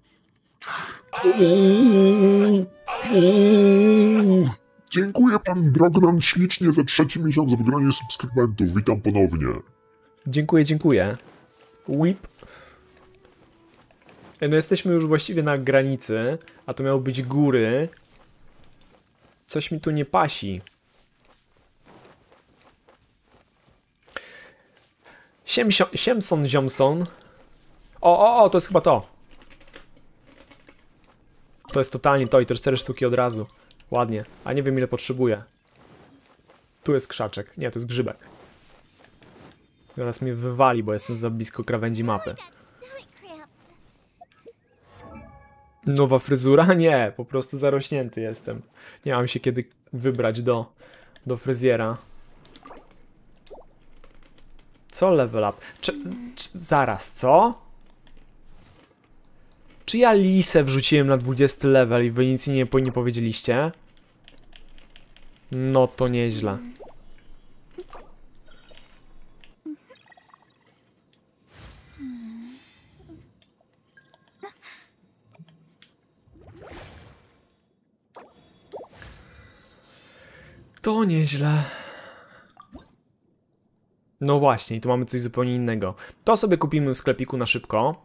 Uuu, uuu. Dziękuję pan Drognan ślicznie za trzeci miesiąc w gronie subskrybentów. Witam ponownie. Dziękuję, dziękuję. Whip. No jesteśmy już właściwie na granicy, a to miały być góry. Coś mi tu nie pasi. Siemsio- Siemson Ziomson. O, o, o, to jest chyba to. To jest totalnie to i to cztery sztuki od razu. Ładnie, a nie wiem ile potrzebuję. Tu jest krzaczek, nie, to jest grzybek. Teraz mnie wywali, bo jestem za blisko krawędzi mapy. Nowa fryzura? Nie, po prostu zarośnięty jestem. Nie mam się kiedy wybrać do, do fryzjera. Co level up? Czy, czy, zaraz, co? Czy ja lisę wrzuciłem na dwudziesty level i wy nic nie, nie powiedzieliście? No to nieźle. To nieźle. No właśnie, i tu mamy coś zupełnie innego. To sobie kupimy w sklepiku na szybko.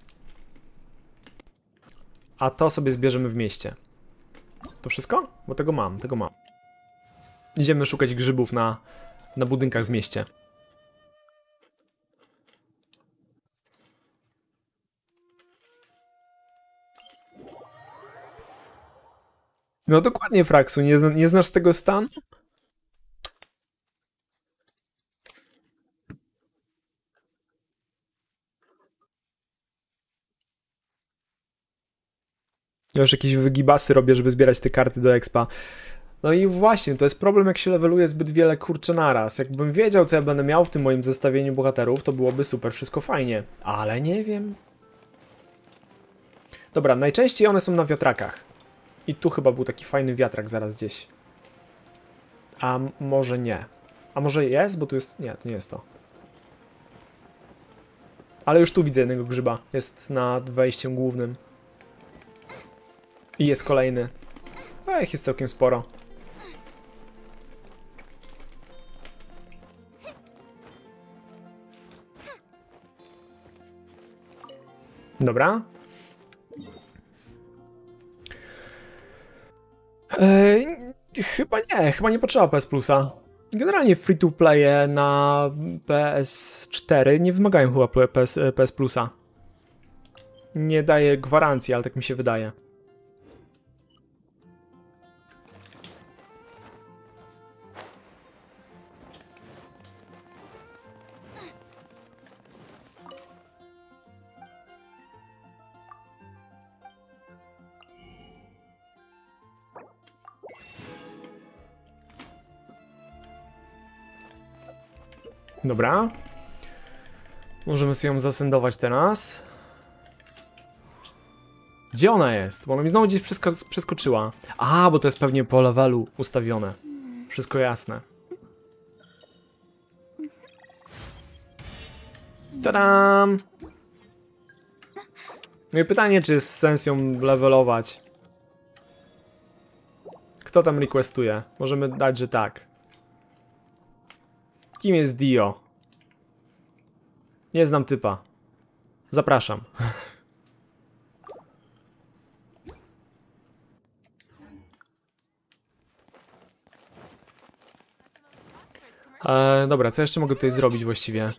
A to sobie zbierzemy w mieście. To wszystko? Bo tego mam, tego mam. Idziemy szukać grzybów na, na budynkach w mieście. No dokładnie, Fraksu, nie, nie znasz tego stanu? Ja już jakieś wygibasy robię, żeby zbierać te karty do expa. No i właśnie, to jest problem, jak się leveluje zbyt wiele kurcze naraz. Jakbym wiedział, co ja będę miał w tym moim zestawieniu bohaterów, to byłoby super, wszystko fajnie. Ale nie wiem. Dobra, najczęściej one są na wiatrakach. I tu chyba był taki fajny wiatrak zaraz gdzieś. A może nie. A może jest? Bo tu jest... Nie, to nie jest to. Ale już tu widzę jednego grzyba. Jest nad wejściem głównym. I jest kolejny. No ich jest całkiem sporo. Dobra. Eee, chyba nie, chyba nie potrzeba P S Plusa. Generalnie free to playe na P S cztery nie wymagają chyba P S, P S Plusa. Nie daje gwarancji, ale tak mi się wydaje. Dobra. Możemy sobie ją zasendować teraz. Gdzie ona jest? Bo ona mi znowu gdzieś przesko przeskoczyła. A, bo to jest pewnie po levelu ustawione. Wszystko jasne. Tadam! No i pytanie, czy jest sens ją levelować. Kto tam requestuje? Możemy dać, że tak. Kim jest Dio? Nie znam typa. Zapraszam. E, dobra, co jeszcze mogę tutaj zrobić właściwie?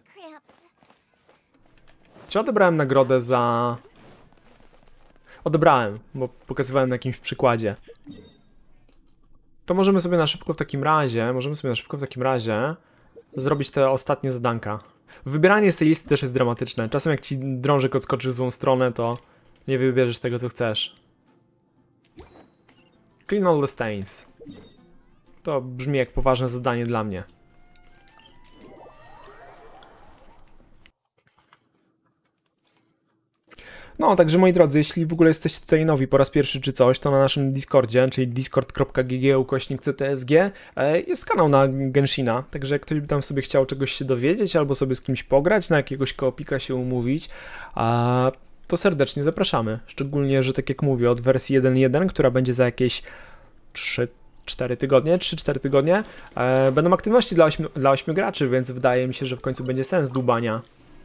Czy odebrałem nagrodę za... Odebrałem, bo pokazywałem na jakimś przykładzie. To możemy sobie na szybko w takim razie, możemy sobie na szybko w takim razie zrobić te ostatnie zadanka. Wybieranie z tej listy też jest dramatyczne. Czasem jak ci drążek odskoczy w złą stronę, to nie wybierzesz tego, co chcesz. Clean all the stains. To brzmi jak poważne zadanie dla mnie. No, także moi drodzy, jeśli w ogóle jesteście tutaj nowi po raz pierwszy czy coś, to na naszym Discordzie, czyli discord kropka g g ukośnik c t s g, jest kanał na Genshina, także jak ktoś by tam sobie chciał czegoś się dowiedzieć, albo sobie z kimś pograć, na jakiegoś koopika się umówić, to serdecznie zapraszamy. Szczególnie, że tak jak mówię, od wersji jeden jeden, która będzie za jakieś trzy cztery tygodnie, trzy cztery tygodnie, będą aktywności dla ośmiu, dla ośmiu graczy, więc wydaje mi się, że w końcu będzie sens dłubania.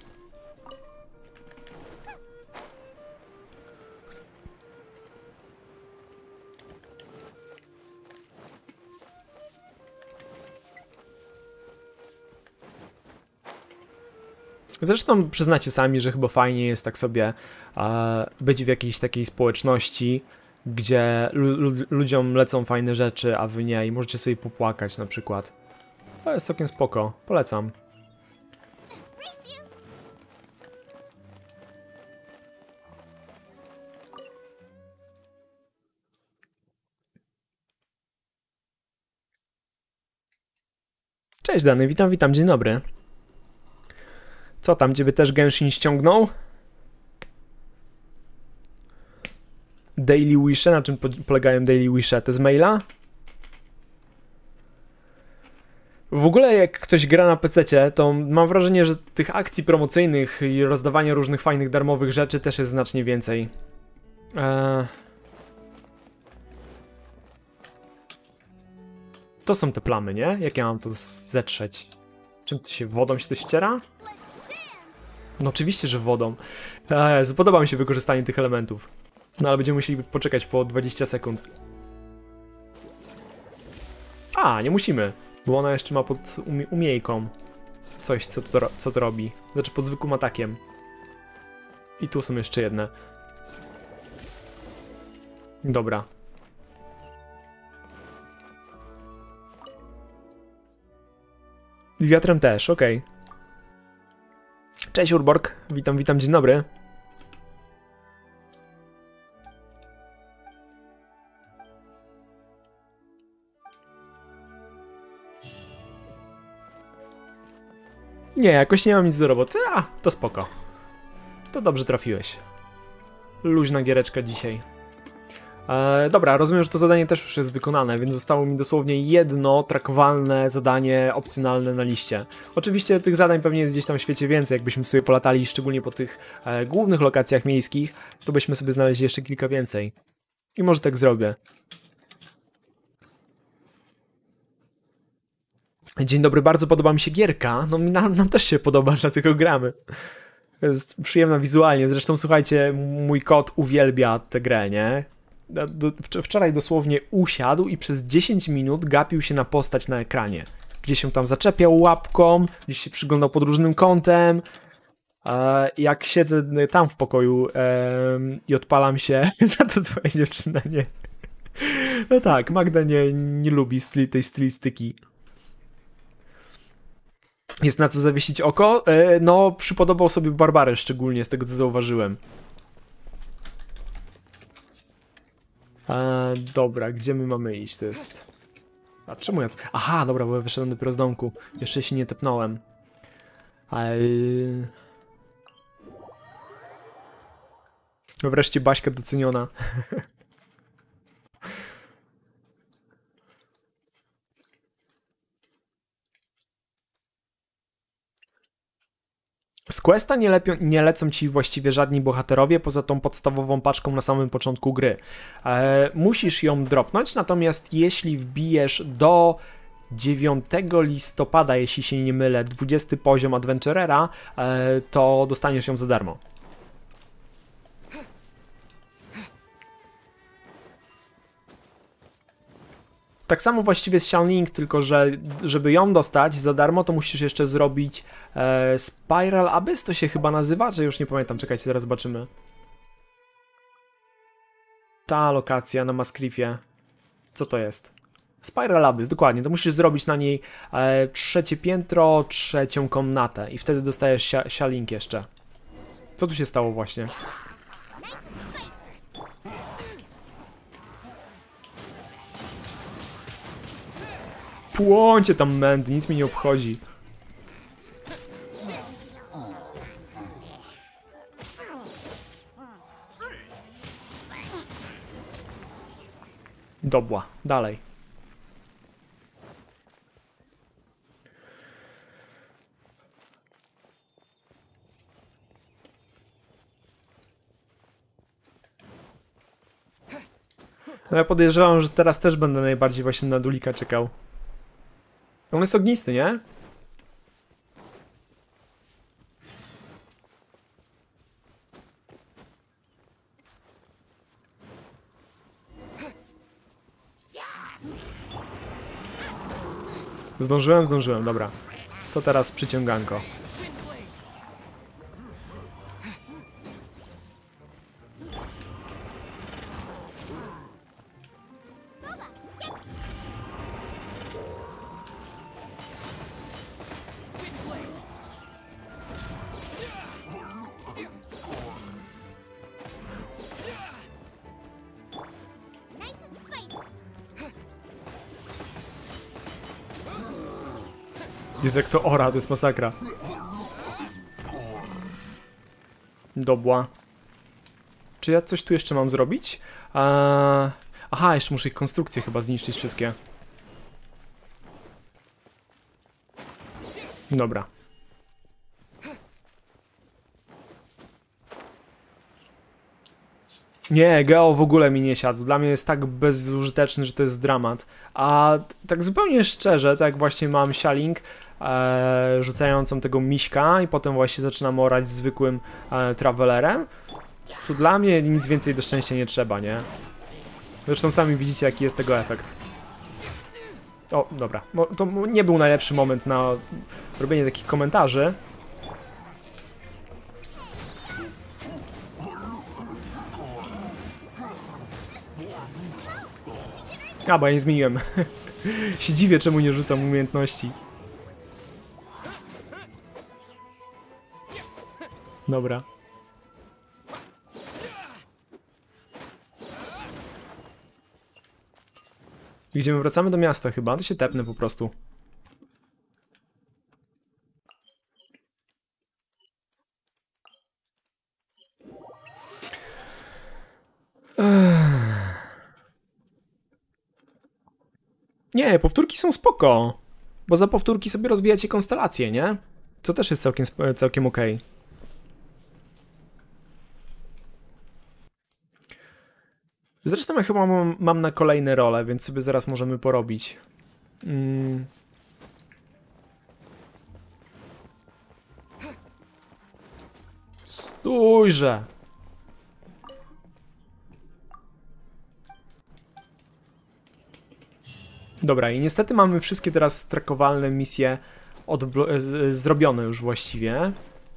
Zresztą przyznacie sami, że chyba fajnie jest tak sobie e, być w jakiejś takiej społeczności, gdzie ludziom lecą fajne rzeczy, a wy nie, i możecie sobie popłakać na przykład. To jest całkiem spoko, polecam. Cześć Dany, witam, witam, dzień dobry. Co tam, ciebie też Genshin ściągnął? Daily Wishe? Na czym polegają Daily Wishe? To z maila? W ogóle jak ktoś gra na pececie, to mam wrażenie, że tych akcji promocyjnych i rozdawania różnych fajnych darmowych rzeczy też jest znacznie więcej. Eee... To są te plamy, nie? Jak ja mam to zetrzeć? Czym to się, wodą się to ściera? No oczywiście, że wodą. Eee, podoba mi się wykorzystanie tych elementów. No ale będziemy musieli poczekać po dwadzieścia sekund. A, nie musimy. Bo ona jeszcze ma pod umie umiejką coś, co to, co to robi. Znaczy pod zwykłym atakiem. I tu są jeszcze jedne. Dobra. Wiatrem też, okej. Okay. Cześć Urborg, witam, witam, dzień dobry. Nie, jakoś nie mam nic do roboty, a to spoko. To dobrze trafiłeś. Luźna giereczka dzisiaj. E, dobra, rozumiem, że to zadanie też już jest wykonane, więc zostało mi dosłownie jedno trackowalne zadanie opcjonalne na liście. Oczywiście tych zadań pewnie jest gdzieś tam w świecie więcej, jakbyśmy sobie polatali, szczególnie po tych e, głównych lokacjach miejskich, to byśmy sobie znaleźli jeszcze kilka więcej. I może tak zrobię. Dzień dobry, bardzo podoba mi się gierka. No nam, nam też się podoba, dlatego gramy. To jest przyjemna wizualnie, zresztą słuchajcie, mój kot uwielbia tę grę, nie? Wczoraj dosłownie usiadł i przez dziesięć minut gapił się na postać na ekranie. Gdzieś się tam zaczepiał łapką, gdzieś się przyglądał pod różnym kątem. Jak siedzę tam w pokoju i odpalam się, za to twoja dziewczyna nie. No tak, Magda nie, nie lubi styl, tej stylistyki. Jest na co zawiesić oko? No, przypodobał sobie Barbarę szczególnie, z tego co zauważyłem. E, dobra, gdzie my mamy iść? To jest... A czemu ja... Aha, dobra, bo ja wyszedłem dopiero z domku. Jeszcze się nie tepnąłem. Eee... Wreszcie Baśka doceniona. Z questa nie, lepią, nie lecą ci właściwie żadni bohaterowie poza tą podstawową paczką na samym początku gry. E, musisz ją dropnąć, natomiast jeśli wbijesz do dziewiątego listopada, jeśli się nie mylę, dwudziesty poziom Adventurera, e, to dostaniesz ją za darmo. Tak samo właściwie z Xiaoling, tylko że żeby ją dostać za darmo, to musisz jeszcze zrobić e, Spiral Abyss, to się chyba nazywa, czy już nie pamiętam, czekajcie, zaraz zobaczymy. Ta lokacja na Mascriffie, co to jest? Spiral Abyss, dokładnie, to musisz zrobić na niej e, trzecie piętro, trzecią komnatę i wtedy dostajesz Xiaoling jeszcze. Co tu się stało właśnie? Płońcie tam, mędy, nic mi nie obchodzi. Dobra, dalej. No ja podejrzewam, że teraz też będę najbardziej właśnie na Dulika czekał. On jest ognisty, nie? Zdążyłem, zdążyłem, dobra. To teraz przyciąganko. Jest jak to ora, to jest masakra. Dobra. Czy ja coś tu jeszcze mam zrobić? Eee... Aha, jeszcze muszę ich konstrukcje chyba zniszczyć wszystkie. Dobra. Nie, Geo w ogóle mi nie siadł. Dla mnie jest tak bezużyteczny, że to jest dramat. A tak zupełnie szczerze, tak jak właśnie mam Xialing e, rzucającą tego miśka i potem właśnie zaczynam orać zwykłym e, travelerem, to dla mnie nic więcej do szczęścia nie trzeba, nie? Zresztą sami widzicie, jaki jest tego efekt. O, dobra. To nie był najlepszy moment na robienie takich komentarzy. A, bo ja nie zmieniłem. Się dziwię, czemu nie rzucam umiejętności. Dobra. I gdzie my wracamy do miasta chyba? To się tepnę po prostu. Ech. Nie, powtórki są spoko. Bo za powtórki sobie rozwijacie konstelacje, nie? Co też jest całkiem, całkiem okej. Zresztą ja chyba mam, mam na kolejne role, więc sobie zaraz możemy porobić. Mm. Stójże! Dobra, i niestety mamy wszystkie teraz trakowalne misje zrobione już właściwie.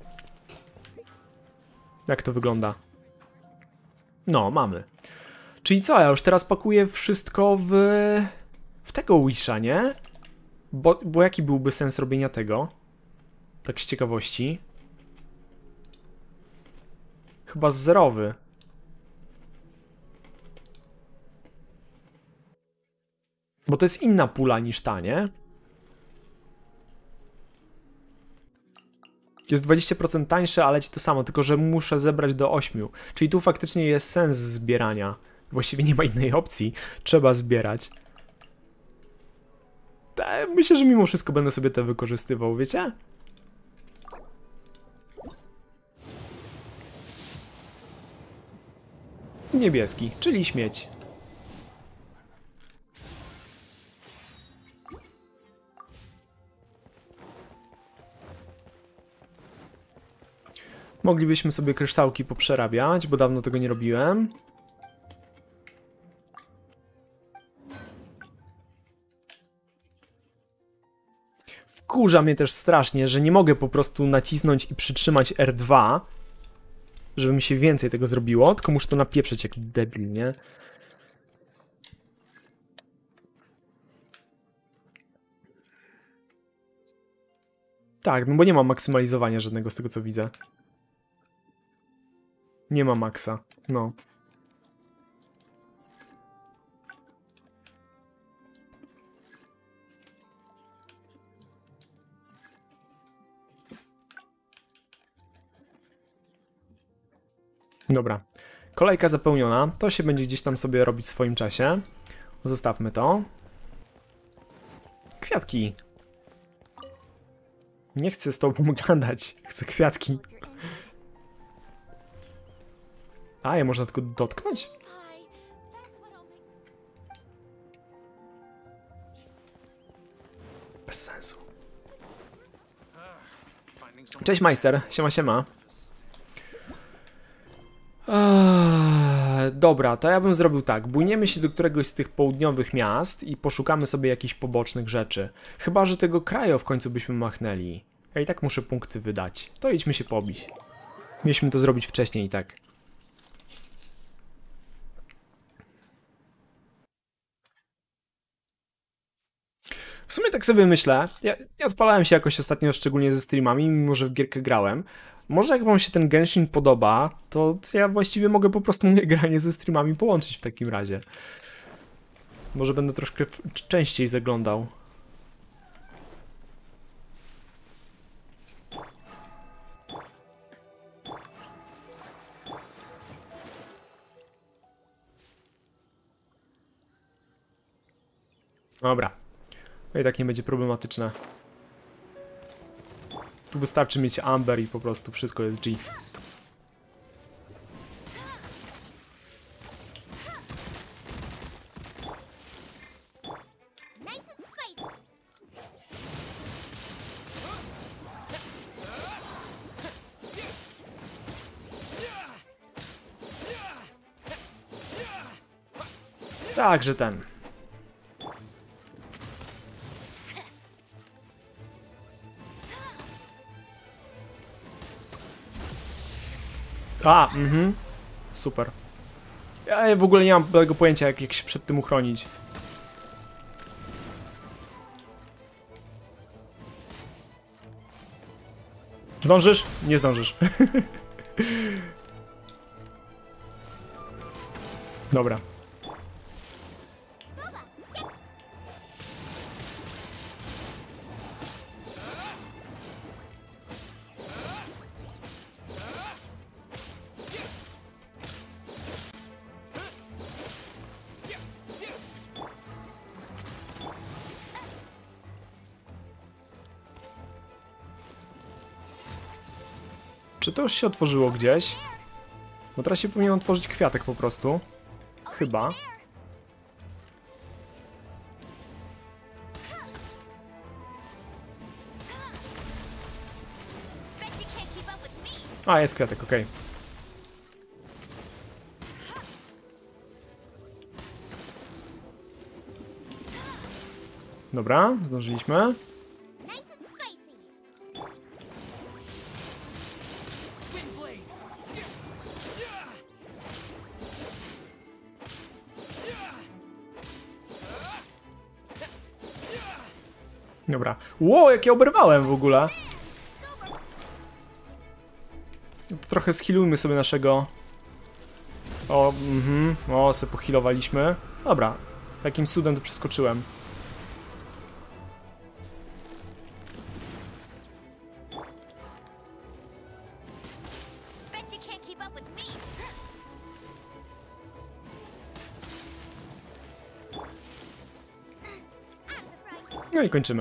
Jak to wygląda? No, mamy. Czyli co, ja już teraz pakuję wszystko w, w tego Wisha, nie? Bo, bo jaki byłby sens robienia tego? Tak z ciekawości. Chyba zerowy. Bo to jest inna pula niż ta, nie? Jest dwadzieścia procent tańsze, ale ci to samo, tylko że muszę zebrać do ośmiu. Czyli tu faktycznie jest sens zbierania. Właściwie nie ma innej opcji. Trzeba zbierać. Te, myślę, że mimo wszystko będę sobie to wykorzystywał, wiecie? Niebieski, czyli śmieć. Moglibyśmy sobie kryształki poprzerabiać, bo dawno tego nie robiłem. Wkurza mnie też strasznie, że nie mogę po prostu nacisnąć i przytrzymać R dwa, żeby mi się więcej tego zrobiło, tylko muszę to napieprzyć jak debil, nie? Tak, no bo nie ma maksymalizowania żadnego z tego, co widzę. Nie ma maksa, no. Dobra. Kolejka zapełniona. To się będzie gdzieś tam sobie robić w swoim czasie. Zostawmy to. Kwiatki. Nie chcę z tobą gadać. Chcę kwiatki. A, je można tylko dotknąć? Bez sensu. Cześć majster, siema siema. Eee, dobra, to ja bym zrobił tak. Bujniemy się do któregoś z tych południowych miast i poszukamy sobie jakichś pobocznych rzeczy. Chyba że tego kraju w końcu byśmy machnęli. Ja i tak muszę punkty wydać. To idźmy się pobić. Mieliśmy to zrobić wcześniej i tak. W sumie tak sobie myślę, ja nie odpalałem się jakoś ostatnio, szczególnie ze streamami, mimo że w gierkę grałem. Może jak wam się ten Genshin podoba, to ja właściwie mogę po prostu moje granie ze streamami połączyć w takim razie. Może będę troszkę częściej zaglądał. Dobra. No i tak nie będzie problematyczne. Tu wystarczy mieć Amber i po prostu wszystko jest G. Także ten. A, mhm. Super. Ja w ogóle nie mam tego pojęcia, jak, jak się przed tym uchronić. Zdążysz? Nie zdążysz. Dobra. Czy to już się otworzyło gdzieś? Bo teraz się powinien otworzyć kwiatek po prostu. Chyba. A, jest kwiatek, okej. Okay. Dobra, zdążyliśmy. Dobra. Ło, jak ja oberwałem w ogóle. To trochę schilujmy sobie naszego... O, mhm. O, se pochilowaliśmy. Dobra. Jakimś cudem tu przeskoczyłem. No i kończymy.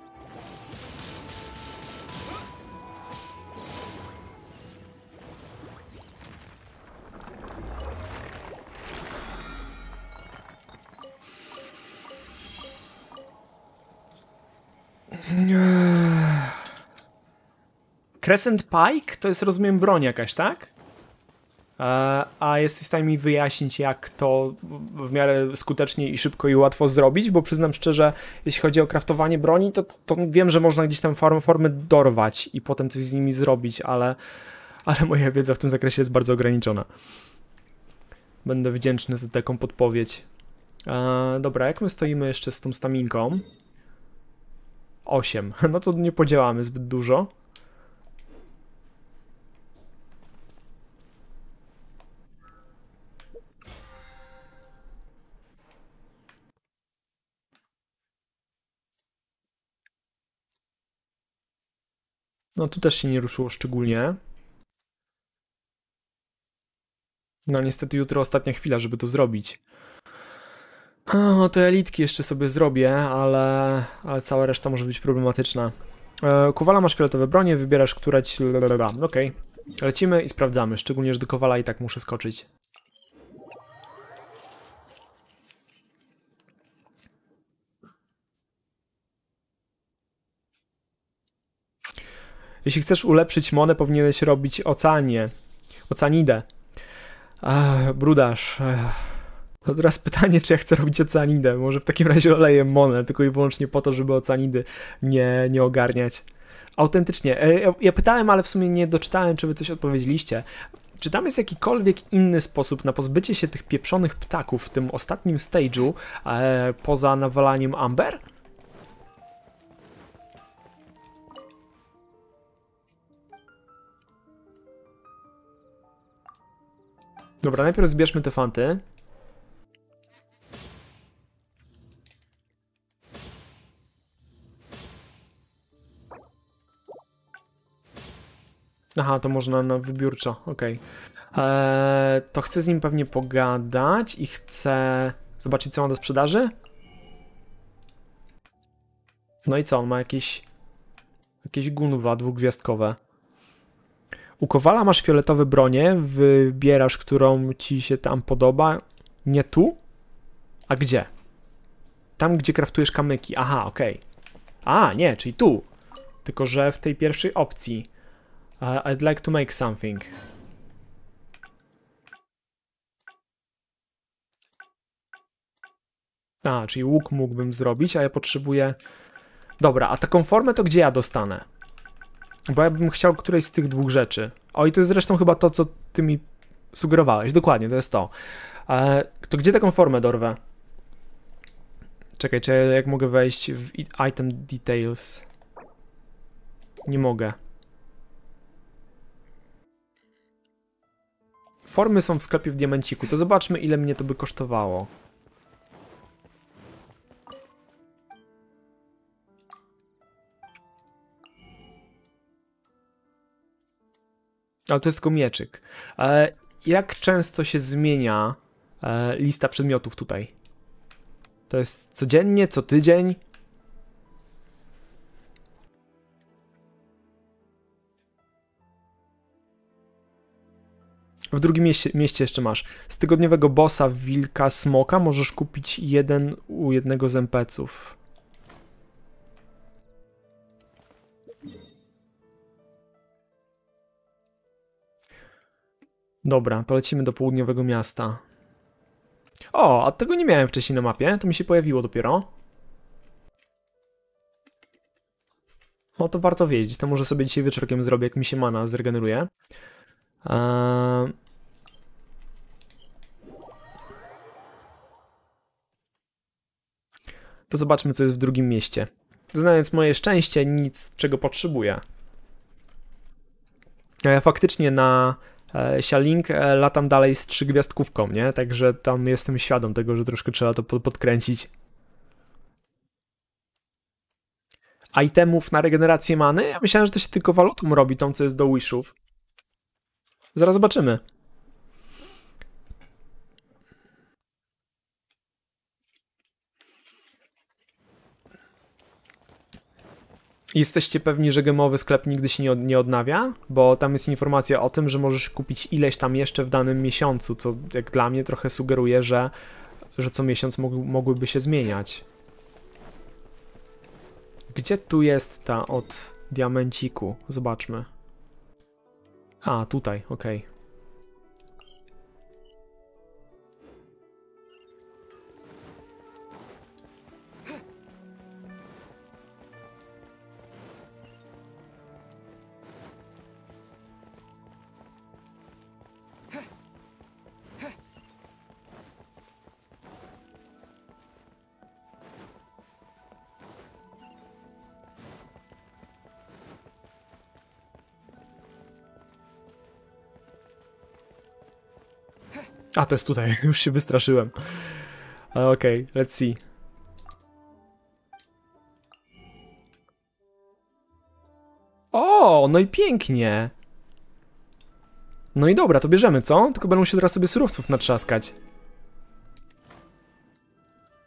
Crescent Pike to jest, rozumiem, broń jakaś, tak? E, a jesteś w stanie mi wyjaśnić, jak to w miarę skutecznie i szybko i łatwo zrobić? Bo przyznam szczerze, jeśli chodzi o craftowanie broni, to, to wiem, że można gdzieś tam form, formy dorwać i potem coś z nimi zrobić, ale, ale moja wiedza w tym zakresie jest bardzo ograniczona. Będę wdzięczny za taką podpowiedź. E, dobra, jak my stoimy jeszcze z tą staminką? osiem. No to nie podziałamy zbyt dużo. No tu też się nie ruszyło szczególnie. No niestety jutro ostatnia chwila, żeby to zrobić. O, te elitki jeszcze sobie zrobię, ale, ale cała reszta może być problematyczna. E, Kowala masz fioletowe bronie, wybierasz, która ci... Okej. Okay. Lecimy i sprawdzamy, szczególnie, że do Kowala i tak muszę skoczyć. Jeśli chcesz ulepszyć monę, powinieneś robić oceanie. Oceanidę. Ach, brudarz. To teraz pytanie, czy ja chcę robić oceanidę. Może w takim razie oleję monę, tylko i wyłącznie po to, żeby oceanidy nie, nie ogarniać. Autentycznie. Ja, ja pytałem, ale w sumie nie doczytałem, czy wy coś odpowiedzieliście. Czy tam jest jakikolwiek inny sposób na pozbycie się tych pieprzonych ptaków w tym ostatnim stage'u, e, poza nawalaniem Amber? Dobra, najpierw zbierzmy te fanty. Aha, to można na wybiórczo, okej. Okay. Eee, to chcę z nim pewnie pogadać i chcę zobaczyć, co ma do sprzedaży. No i co, on ma jakieś jakieś gunwa dwugwiazdkowe. U Kowala masz fioletowe bronie, wybierasz, którą ci się tam podoba. Nie tu? A gdzie? Tam, gdzie kraftujesz kamyki. Aha, okej. Okay. A, nie, czyli tu. Tylko, że w tej pierwszej opcji. Uh, I'd like to make something. A, czyli łuk mógłbym zrobić, a ja potrzebuję... Dobra, a taką formę to gdzie ja dostanę? Bo ja bym chciał którejś z tych dwóch rzeczy. O, i to jest zresztą chyba to, co ty mi sugerowałeś. Dokładnie, to jest to. E, to gdzie taką formę dorwę? Czekaj, czy ja jak mogę wejść w item details? Nie mogę. Formy są w sklepie w Diamenciku. To zobaczmy, ile mnie to by kosztowało. Ale to jest tylko mieczyk. E, jak często się zmienia e, lista przedmiotów tutaj? To jest codziennie, co tydzień? W drugim mieście, mieście jeszcze masz. Z tygodniowego bossa wilka smoka możesz kupić jeden u jednego z en pe ców. Dobra, to lecimy do południowego miasta. O, a tego nie miałem wcześniej na mapie, to mi się pojawiło dopiero. O, to warto wiedzieć, to może sobie dzisiaj wieczorkiem zrobię, jak mi się mana zregeneruje. Eee... To zobaczmy, co jest w drugim mieście. Znając moje szczęście, nic, czego potrzebuję. E, faktycznie na e, Xialing e, latam dalej z trzygwiazdkówką, nie? Także tam jestem świadom tego, że troszkę trzeba to pod, podkręcić. Itemów na regenerację many? Ja myślałem, że to się tylko walutą robi, tą co jest do wishów. Zaraz zobaczymy. Jesteście pewni, że gemowy sklep nigdy się nie, od, nie odnawia? Bo tam jest informacja o tym, że możesz kupić ileś tam jeszcze w danym miesiącu, co jak dla mnie trochę sugeruje, że, że co miesiąc mog, mogłyby się zmieniać. Gdzie tu jest ta od diamenciku? Zobaczmy. A, tutaj, okej. Okay. A, to jest tutaj, już się wystraszyłem. Okej, okay, let's see. O, no i pięknie. No i dobra, to bierzemy, co? Tylko będą się teraz sobie surowców natrzaskać.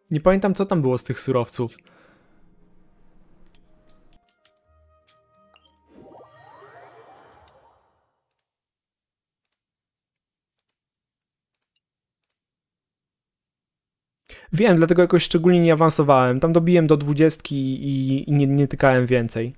Nie pamiętam, co tam było z tych surowców. Wiem, dlatego jakoś szczególnie nie awansowałem. Tam dobiłem do dwudziestki i, i nie, nie tykałem więcej.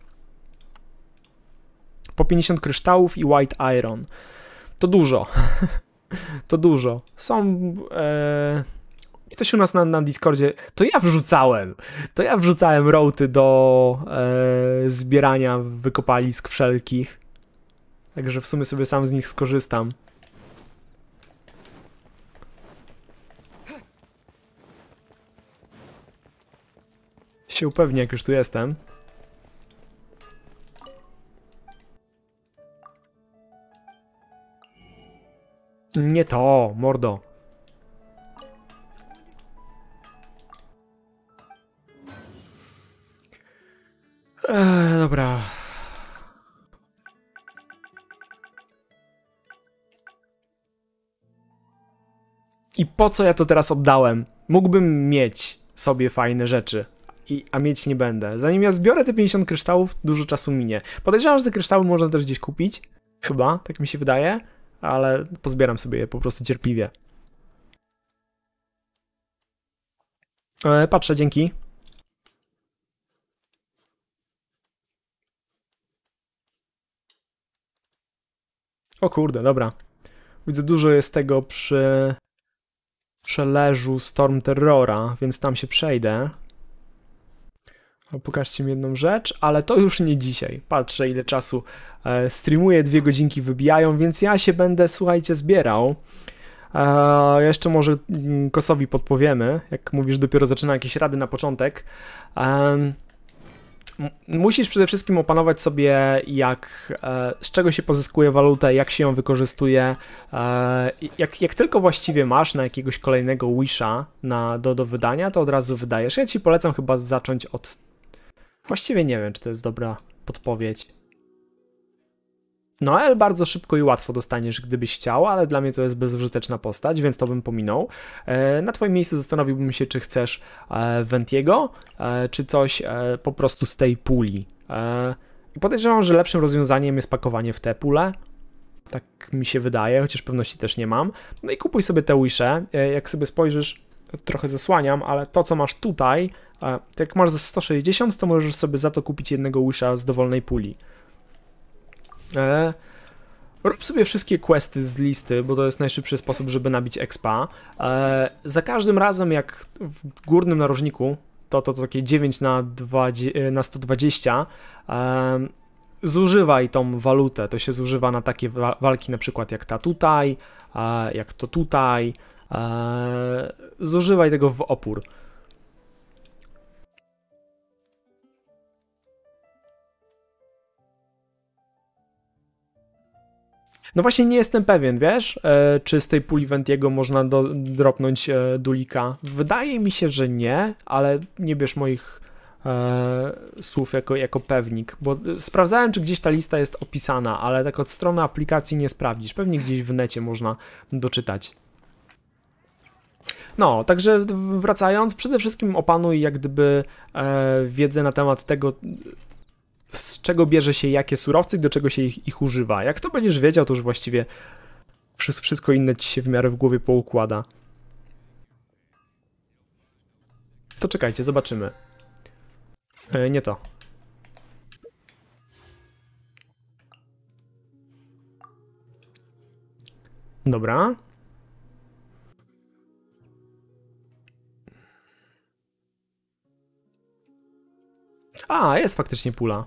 Po pięćdziesiąt kryształów i white iron. To dużo. To dużo. Są... E... Ktoś u nas na, na Discordzie... To ja wrzucałem. To ja wrzucałem rołty do e... zbierania wykopalisk wszelkich. Także w sumie sobie sam z nich skorzystam. Się upewnię, jak już tu jestem. Nie to, mordo. Eee, dobra. I po co ja to teraz oddałem? Mógłbym mieć sobie fajne rzeczy. I, a mieć nie będę. Zanim ja zbiorę te pięćdziesiąt kryształów, dużo czasu minie. Podejrzewam, że te kryształy można też gdzieś kupić. Chyba, tak mi się wydaje. Ale pozbieram sobie je po prostu cierpliwie. E, patrzę, dzięki. O kurde, dobra. Widzę, dużo jest tego przy przeleżu Storm Terrora, więc tam się przejdę. Pokażcie mi jedną rzecz, ale to już nie dzisiaj. Patrzę, ile czasu e, streamuję, dwie godzinki wybijają, więc ja się będę, słuchajcie, zbierał. E, jeszcze może Kosowi podpowiemy, jak mówisz, dopiero zaczyna jakieś rady na początek. E, musisz przede wszystkim opanować sobie, jak, e, z czego się pozyskuje walutę, jak się ją wykorzystuje. E, jak, jak tylko właściwie masz na jakiegoś kolejnego wisha na, do, do wydania, to od razu wydajesz. Ja ci polecam chyba zacząć od... Właściwie nie wiem, czy to jest dobra podpowiedź. Noel bardzo szybko i łatwo dostaniesz, gdybyś chciał, ale dla mnie to jest bezużyteczna postać, więc to bym pominął. E, na twoim miejscu zastanowiłbym się, czy chcesz e, Ventiego, e, czy coś e, po prostu z tej puli. E, I podejrzewam, że lepszym rozwiązaniem jest pakowanie w te pule. Tak mi się wydaje, chociaż pewności też nie mam. No i kupuj sobie te wisze. E, jak sobie spojrzysz, trochę zasłaniam, ale to, co masz tutaj, e, to jak masz za sto sześćdziesiąt, to możesz sobie za to kupić jednego wisha z dowolnej puli. E, rób sobie wszystkie questy z listy, bo to jest najszybszy sposób, żeby nabić expa. E, za każdym razem, jak w górnym narożniku, to to, to takie dziewięć na sto dwadzieścia, e, zużywaj tą walutę. To się zużywa na takie wa walki, na przykład jak ta tutaj, e, jak to tutaj. E, zużywaj tego w opór. No właśnie nie jestem pewien, wiesz, e, czy z tej puli Ventiego można do, dropnąć e, Dulika. Wydaje mi się, że nie, ale nie bierz moich e, słów jako, jako pewnik, bo sprawdzałem, czy gdzieś ta lista jest opisana, ale tak od strony aplikacji nie sprawdzisz. Pewnie gdzieś w necie można doczytać. No, także wracając, przede wszystkim opanuj jak gdyby e, wiedzę na temat tego, z czego bierze się jakie surowce i do czego się ich, ich używa. Jak to będziesz wiedział, to już właściwie wszystko inne ci się w miarę w głowie poukłada. To czekajcie, zobaczymy. E, nie to. Dobra. A, jest faktycznie pula.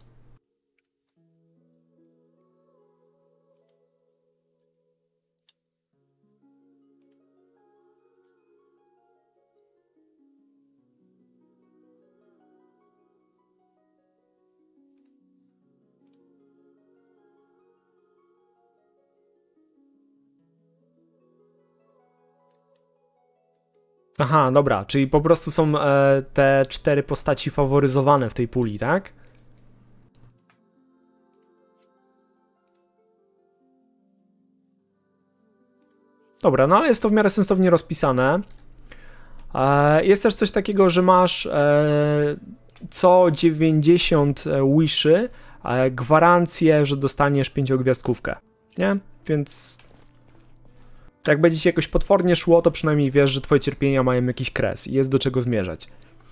Aha, dobra, czyli po prostu są e, te cztery postaci faworyzowane w tej puli, tak? Dobra, no ale jest to w miarę sensownie rozpisane. E, jest też coś takiego, że masz e, co dziewięćdziesiąt wishy e, gwarancję, że dostaniesz pięciogwiazdkówkę, nie? Więc jak będzie ci jakoś potwornie szło, to przynajmniej wiesz, że twoje cierpienia mają jakiś kres i jest do czego zmierzać.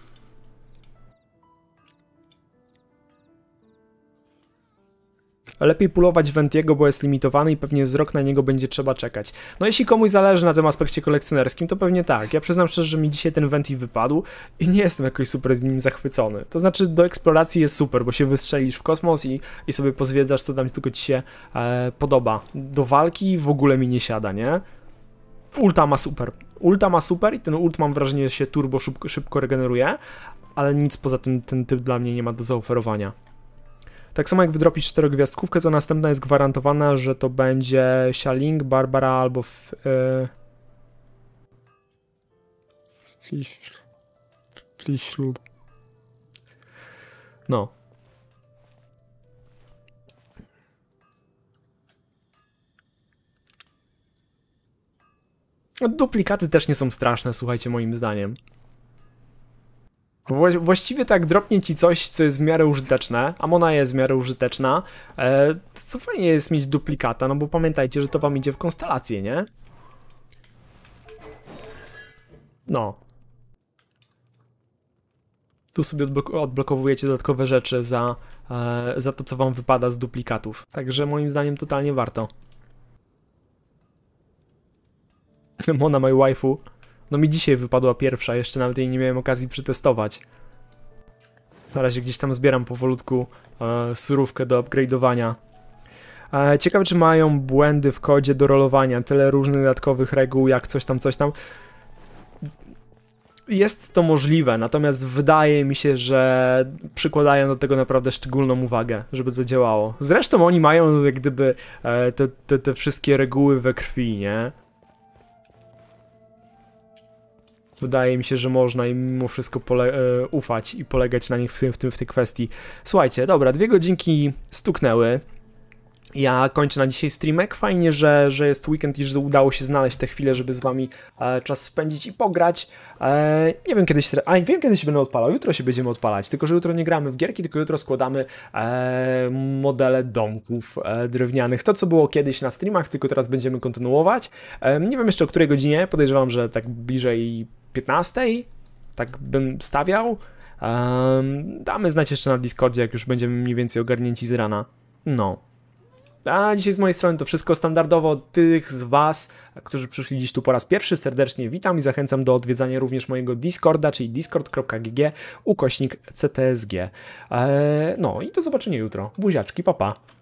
Lepiej pulować Ventiego, bo jest limitowany i pewnie z rok na niego będzie trzeba czekać. No jeśli komuś zależy na tym aspekcie kolekcjonerskim, to pewnie tak. Ja przyznam szczerze, że mi dzisiaj ten Venti wypadł i nie jestem jakoś super nim zachwycony. To znaczy do eksploracji jest super, bo się wystrzelisz w kosmos i, i sobie pozwiedzasz, co tam tylko ci się e, podoba. Do walki w ogóle mi nie siada, nie? Ulta ma super. Ulta ma super i ten ult mam wrażenie, że się turbo szybko, szybko regeneruje, ale nic poza tym ten typ dla mnie nie ma do zaoferowania. Tak samo jak wydropisz czterogwiazdkówkę, to następna jest gwarantowana, że to będzie Xialing, Barbara albo f, yy... Fish... Fish... No. Duplikaty też nie są straszne, słuchajcie, moim zdaniem. Właściwie to jak dropnie ci coś, co jest w miarę użyteczne, a Mona jest w miarę użyteczna, e, to fajnie jest mieć duplikata, no bo pamiętajcie, że to wam idzie w konstelację, nie? No. Tu sobie odblok odblokowujecie dodatkowe rzeczy za, e, za to, co wam wypada z duplikatów. Także moim zdaniem totalnie warto. Mona, my waifu. No mi dzisiaj wypadła pierwsza, jeszcze nawet jej nie miałem okazji przetestować. Na razie gdzieś tam zbieram powolutku e, surówkę do upgrade'owania. E, ciekawe, czy mają błędy w kodzie do rolowania, tyle różnych dodatkowych reguł, jak coś tam, coś tam. Jest to możliwe, natomiast wydaje mi się, że przykładają do tego naprawdę szczególną uwagę, żeby to działało. Zresztą oni mają jak gdyby e, te, te, te wszystkie reguły we krwi, nie? Wydaje mi się, że można im mimo wszystko pole e, ufać i polegać na nich w, tym, w, tym, w tej kwestii. Słuchajcie, dobra, dwie godzinki stuknęły. Ja kończę na dzisiaj streamek. Fajnie, że, że jest weekend i że udało się znaleźć te chwile, żeby z wami e, czas spędzić i pograć. E, nie wiem kiedy się... A, wiem kiedy się będę odpalał. Jutro się będziemy odpalać. Tylko że jutro nie gramy w gierki, tylko jutro składamy e, modele domków e, drewnianych. To, co było kiedyś na streamach, tylko teraz będziemy kontynuować. E, nie wiem jeszcze o której godzinie. Podejrzewam, że tak bliżej piętnastej. Tak bym stawiał. E, damy znać jeszcze na Discordzie, jak już będziemy mniej więcej ogarnięci z rana. No. A dzisiaj z mojej strony to wszystko. Standardowo tych z was, którzy przyszli dziś tu po raz pierwszy, serdecznie witam i zachęcam do odwiedzania również mojego Discorda, czyli discord kropka g g ukośnik c t s g. Eee, no i do zobaczenia jutro. Buziaczki, pa pa.